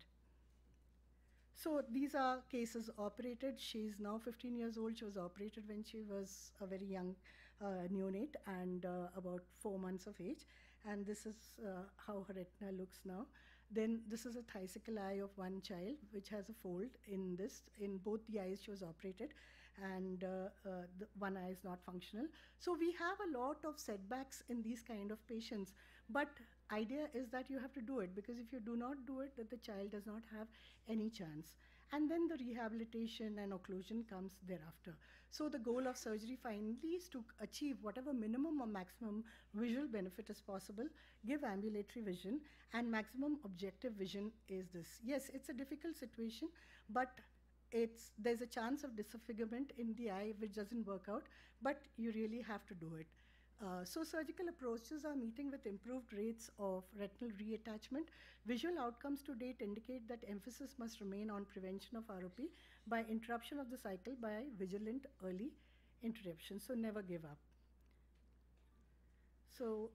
[SPEAKER 6] So these are cases operated. She's now 15 years old. She was operated when she was a very young neonate and about 4 months of age. And this is how her retina looks now. Then this is a tricycle eye of one child, which has a fold in this. In both the eyes she was operated, and the one eye is not functional. So we have a lot of setbacks in these kind of patients. But idea is that you have to do it, because if you do not do it, that the child does not have any chance. And then the rehabilitation and occlusion comes thereafter. So the goal of surgery finally is to achieve whatever minimum or maximum visual benefit is possible, give ambulatory vision, and maximum objective vision is this. Yes, it's a difficult situation, but there's a chance of disfigurement in the eye which doesn't work out, but you really have to do it. So surgical approaches are meeting with improved rates of retinal reattachment. Visual outcomes to date indicate that emphasis must remain on prevention of ROP by interruption of the cycle by vigilant early interruption. So never give up. So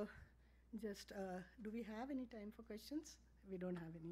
[SPEAKER 6] do we have any time for questions? We don't have any.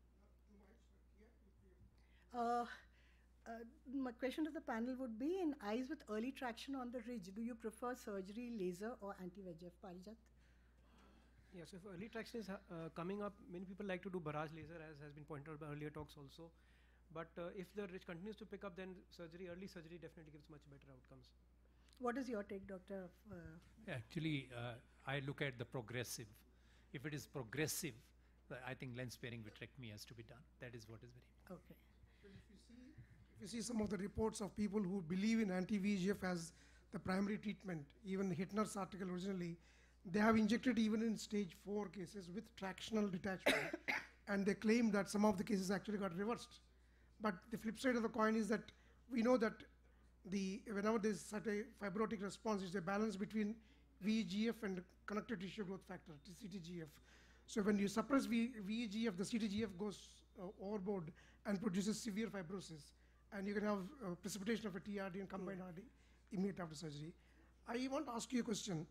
[SPEAKER 6] My question to the panel would be, in eyes with early traction on the ridge, do you prefer surgery, laser, or anti-VEGF? Parijat?
[SPEAKER 5] Yes, if early traction is coming up, many people like to do barrage laser, as has been pointed out by earlier talks also. But if the ridge continues to pick up, then early surgery definitely gives much better outcomes.
[SPEAKER 6] What is your take, Doctor?
[SPEAKER 4] Actually, I look at the progressive. If it is progressive, I think lens-sparing vitrectomy has to be done. That is what is very
[SPEAKER 6] okay.
[SPEAKER 1] If you see some of the reports of people who believe in anti-VEGF as the primary treatment, even Hittner's article originally, they have injected even in stage 4 cases with tractional detachment, and they claim that some of the cases actually got reversed. But the flip side of the coin is that we know that whenever there is such a fibrotic response, it's a balance between VEGF and connective tissue growth factor, CTGF. So when you suppress VEGF, the CTGF goes overboard and produces severe fibrosis, and you can have precipitation of a TRD and combined RD immediately after surgery. I want to ask you a question.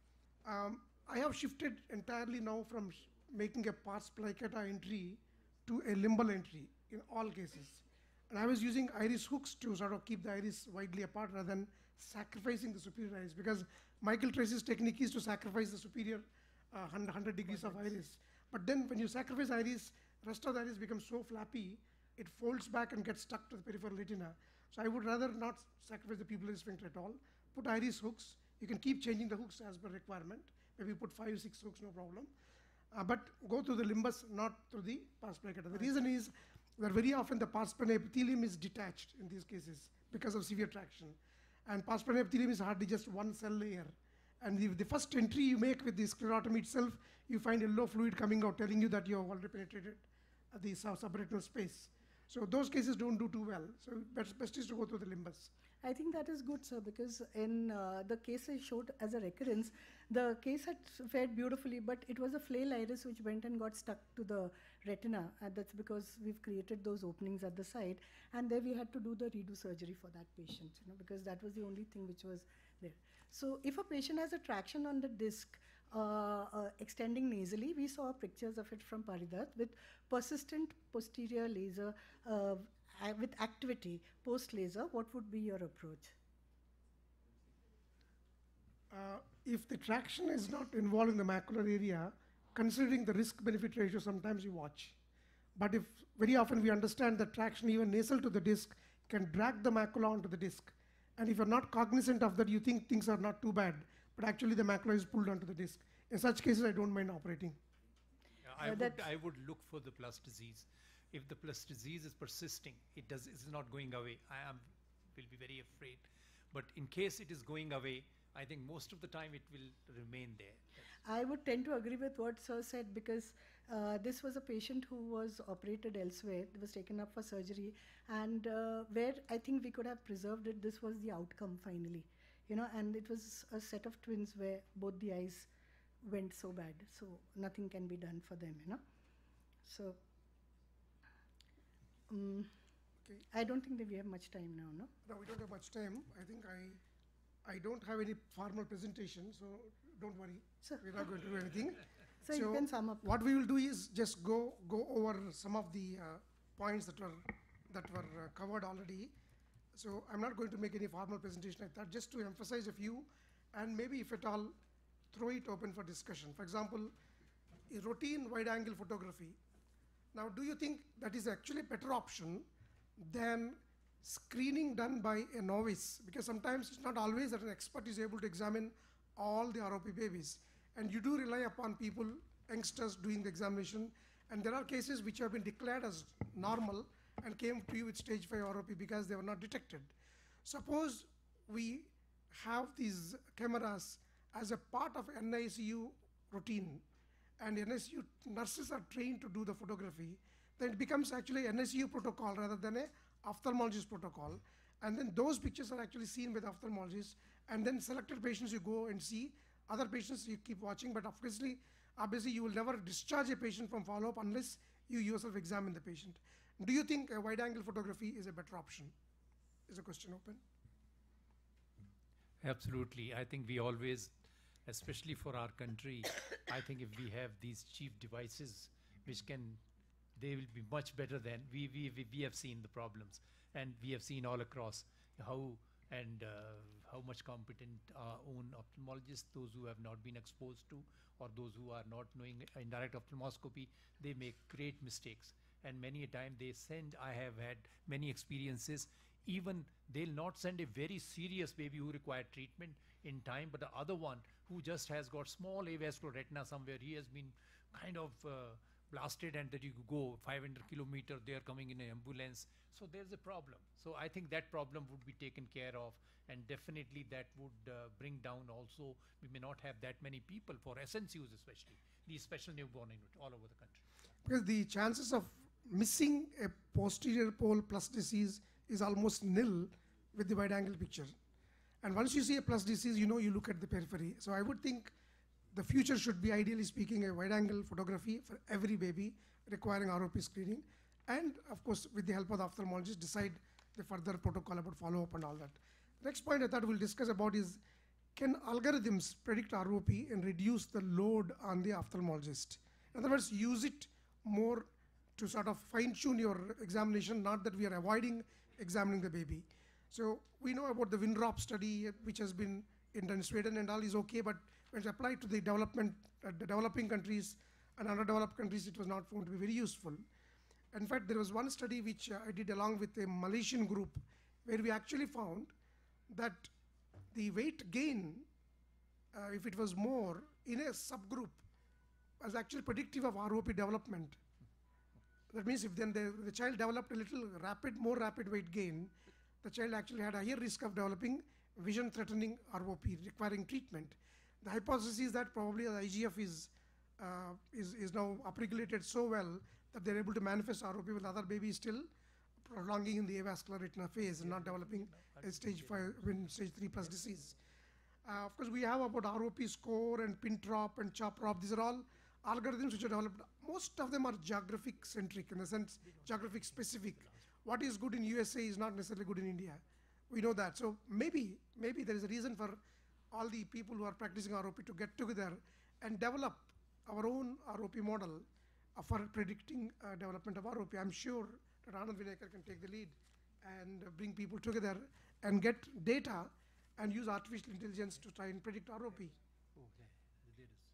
[SPEAKER 1] I have shifted entirely now from making a pars plica entry to a limbal entry in all cases. And I was using iris hooks to sort of keep the iris widely apart rather than sacrificing the superior iris, because Michael Tracy's technique is to sacrifice the superior 100 degrees of iris. But then when you sacrifice iris, rest of the iris becomes so flappy, it folds back and gets stuck to the peripheral retina. So I would rather not sacrifice the pupillary sphincter at all. Put iris hooks. You can keep changing the hooks as per requirement. Maybe put 5, 6 hooks, no problem. But go through the limbus, not through the pars plica. The reason is that very often the pars plana epithelium is detached in these cases because of severe traction. And pars plana epithelium is hardly just one cell layer. And the first entry you make with the sclerotomy itself, you find yellow fluid coming out telling you that you have already penetrated the subretinal space. So those cases don't do too well. So best is to go through the limbus.
[SPEAKER 6] I think that is good, sir, because in the case I showed as a recurrence, the case had fared beautifully, but it was a flail iris which went and got stuck to the retina, and that's because we've created those openings at the side, and there we had to do the redo surgery for that patient, because that was the only thing which was there. So if a patient has a traction on the disc extending nasally, we saw pictures of it from Paridat with persistent posterior laser with activity post-laser. What would be your approach?
[SPEAKER 1] If the traction is not involved in the macular area, considering the risk-benefit ratio, sometimes you watch. But if very often we understand that traction even nasal to the disc can drag the macula onto the disc. And if you're not cognizant of that, you think things are not too bad, but actually the macula is pulled onto the disc. In such cases, I don't mind operating.
[SPEAKER 4] Yeah, I would look for the plus disease. If the plus disease is persisting, it's not going away, will be very afraid. But in case it is going away, I think most of the time it will remain there.
[SPEAKER 6] I would tend to agree with what Sir said, because this was a patient who was operated elsewhere, was taken up for surgery, and where I think we could have preserved it, this was the outcome finally. And it was a set of twins where both the eyes went so bad, so nothing can be done for them, So, okay. I don't think that we have much time now, no?
[SPEAKER 1] No, we don't have much time. I think I don't have any formal presentation, so don't worry.
[SPEAKER 6] Sir.
[SPEAKER 1] We're not going to do anything.
[SPEAKER 6] So you can sum up.
[SPEAKER 1] What we will do is just go over some of the points that were covered already. So I'm not going to make any formal presentation like that, just to emphasize a few, and maybe if at all, throw it open for discussion. For example, routine wide-angle photography. Now, do you think that is actually a better option than screening done by a novice? Because sometimes it's not always that an expert is able to examine all the ROP babies. And you do rely upon people, youngsters, doing the examination. And there are cases which have been declared as normal and came to you with stage 5 ROP because they were not detected. Suppose we have these cameras as a part of NICU routine, and NICU nurses are trained to do the photography, then it becomes actually a NICU protocol rather than a ophthalmologist protocol, and then those pictures are actually seen with ophthalmologist, and then selected patients you go and see, other patients you keep watching, but obviously you will never discharge a patient from follow-up unless you yourself examine the patient. Do you think a wide-angle photography is a better option? Is the question open?
[SPEAKER 4] Absolutely. I think we always, especially for our country, I think if we have these cheap devices, which they will be much better than, we have seen the problems, and we have seen all across how much competent our own ophthalmologists, those who have not been exposed to, or those who are not knowing indirect ophthalmoscopy, they make great mistakes. And many a time I have had many experiences, even they'll not send a very serious baby who required treatment in time, but the other one who just has got small avascular retina somewhere, he has been kind of blasted, and that you go 500 kilometers, they are coming in an ambulance. So there's a problem. So I think that problem would be taken care of, and definitely that would bring down also, we may not have that many people for SNCUs especially, these special newborn units all over the country.
[SPEAKER 1] Because the chances of missing a posterior pole plus disease is almost nil with the wide angle picture. And once you see a plus disease, you look at the periphery. So I would think the future should be, ideally speaking, a wide angle photography for every baby requiring ROP screening. And of course, with the help of the ophthalmologist, decide the further protocol about follow-up and all that. Next point I thought we'll discuss about is, can algorithms predict ROP and reduce the load on the ophthalmologist? In other words, use it more to sort of fine-tune your examination, not that we are avoiding examining the baby. So we know about the WinROP study, which has been in Sweden and all is okay, but when it's applied to the developing countries and underdeveloped countries, it was not found to be very useful. In fact, there was one study which I did along with a Malaysian group, where we actually found that the weight gain, if it was more in a subgroup, was actually predictive of ROP development. That means if then the child developed a little more rapid weight gain, the child actually had a higher risk of developing vision-threatening ROP requiring treatment. The hypothesis is that probably the IGF is now upregulated so well that they're able to manifest ROP with other babies still prolonging in the avascular retina phase and not developing a stage 5, stage 3 plus disease. Of course, we have about ROP score and PINTROP and CHOP-ROP. These are all algorithms which are developed. Most of them are geographic centric, in the sense geographic specific. What is good in USA is not necessarily good in India. We know that. So maybe there is a reason for all the people who are practicing ROP to get together and develop our own ROP model for predicting development of ROP. I'm sure that Anand Vinayakar can take the lead and bring people together and get data and use artificial intelligence to try and predict ROP.
[SPEAKER 4] Okay, the latest.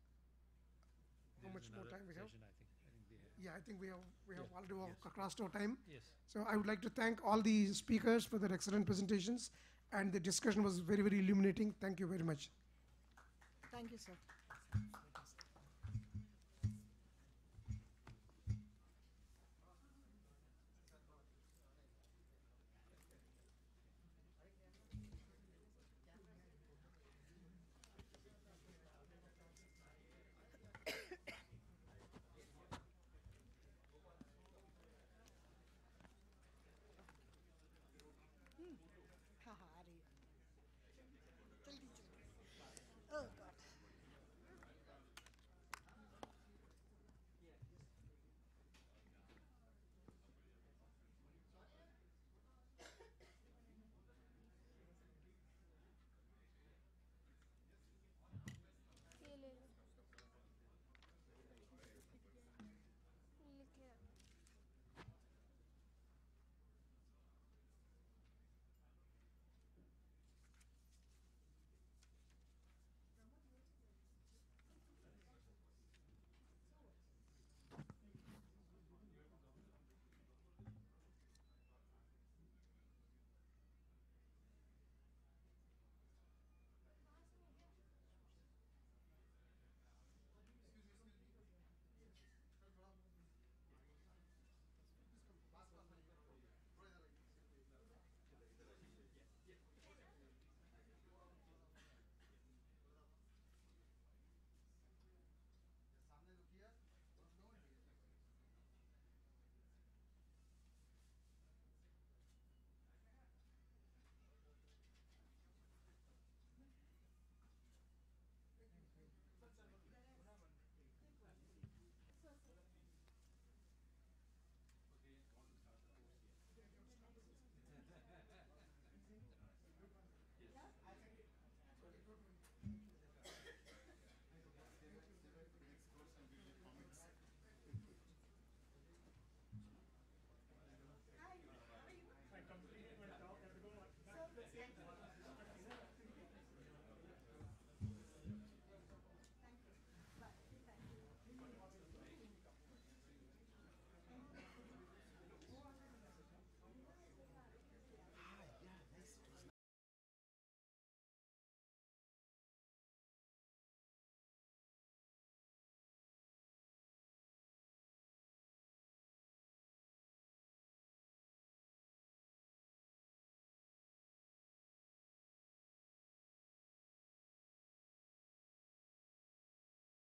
[SPEAKER 1] How much more time we have?
[SPEAKER 4] Session,
[SPEAKER 1] Yeah, I think we have already crossed our time.
[SPEAKER 4] Yes.
[SPEAKER 1] So I would like to thank all the speakers for their excellent presentations, and the discussion was very, very illuminating. Thank you very much.
[SPEAKER 6] Thank you, sir.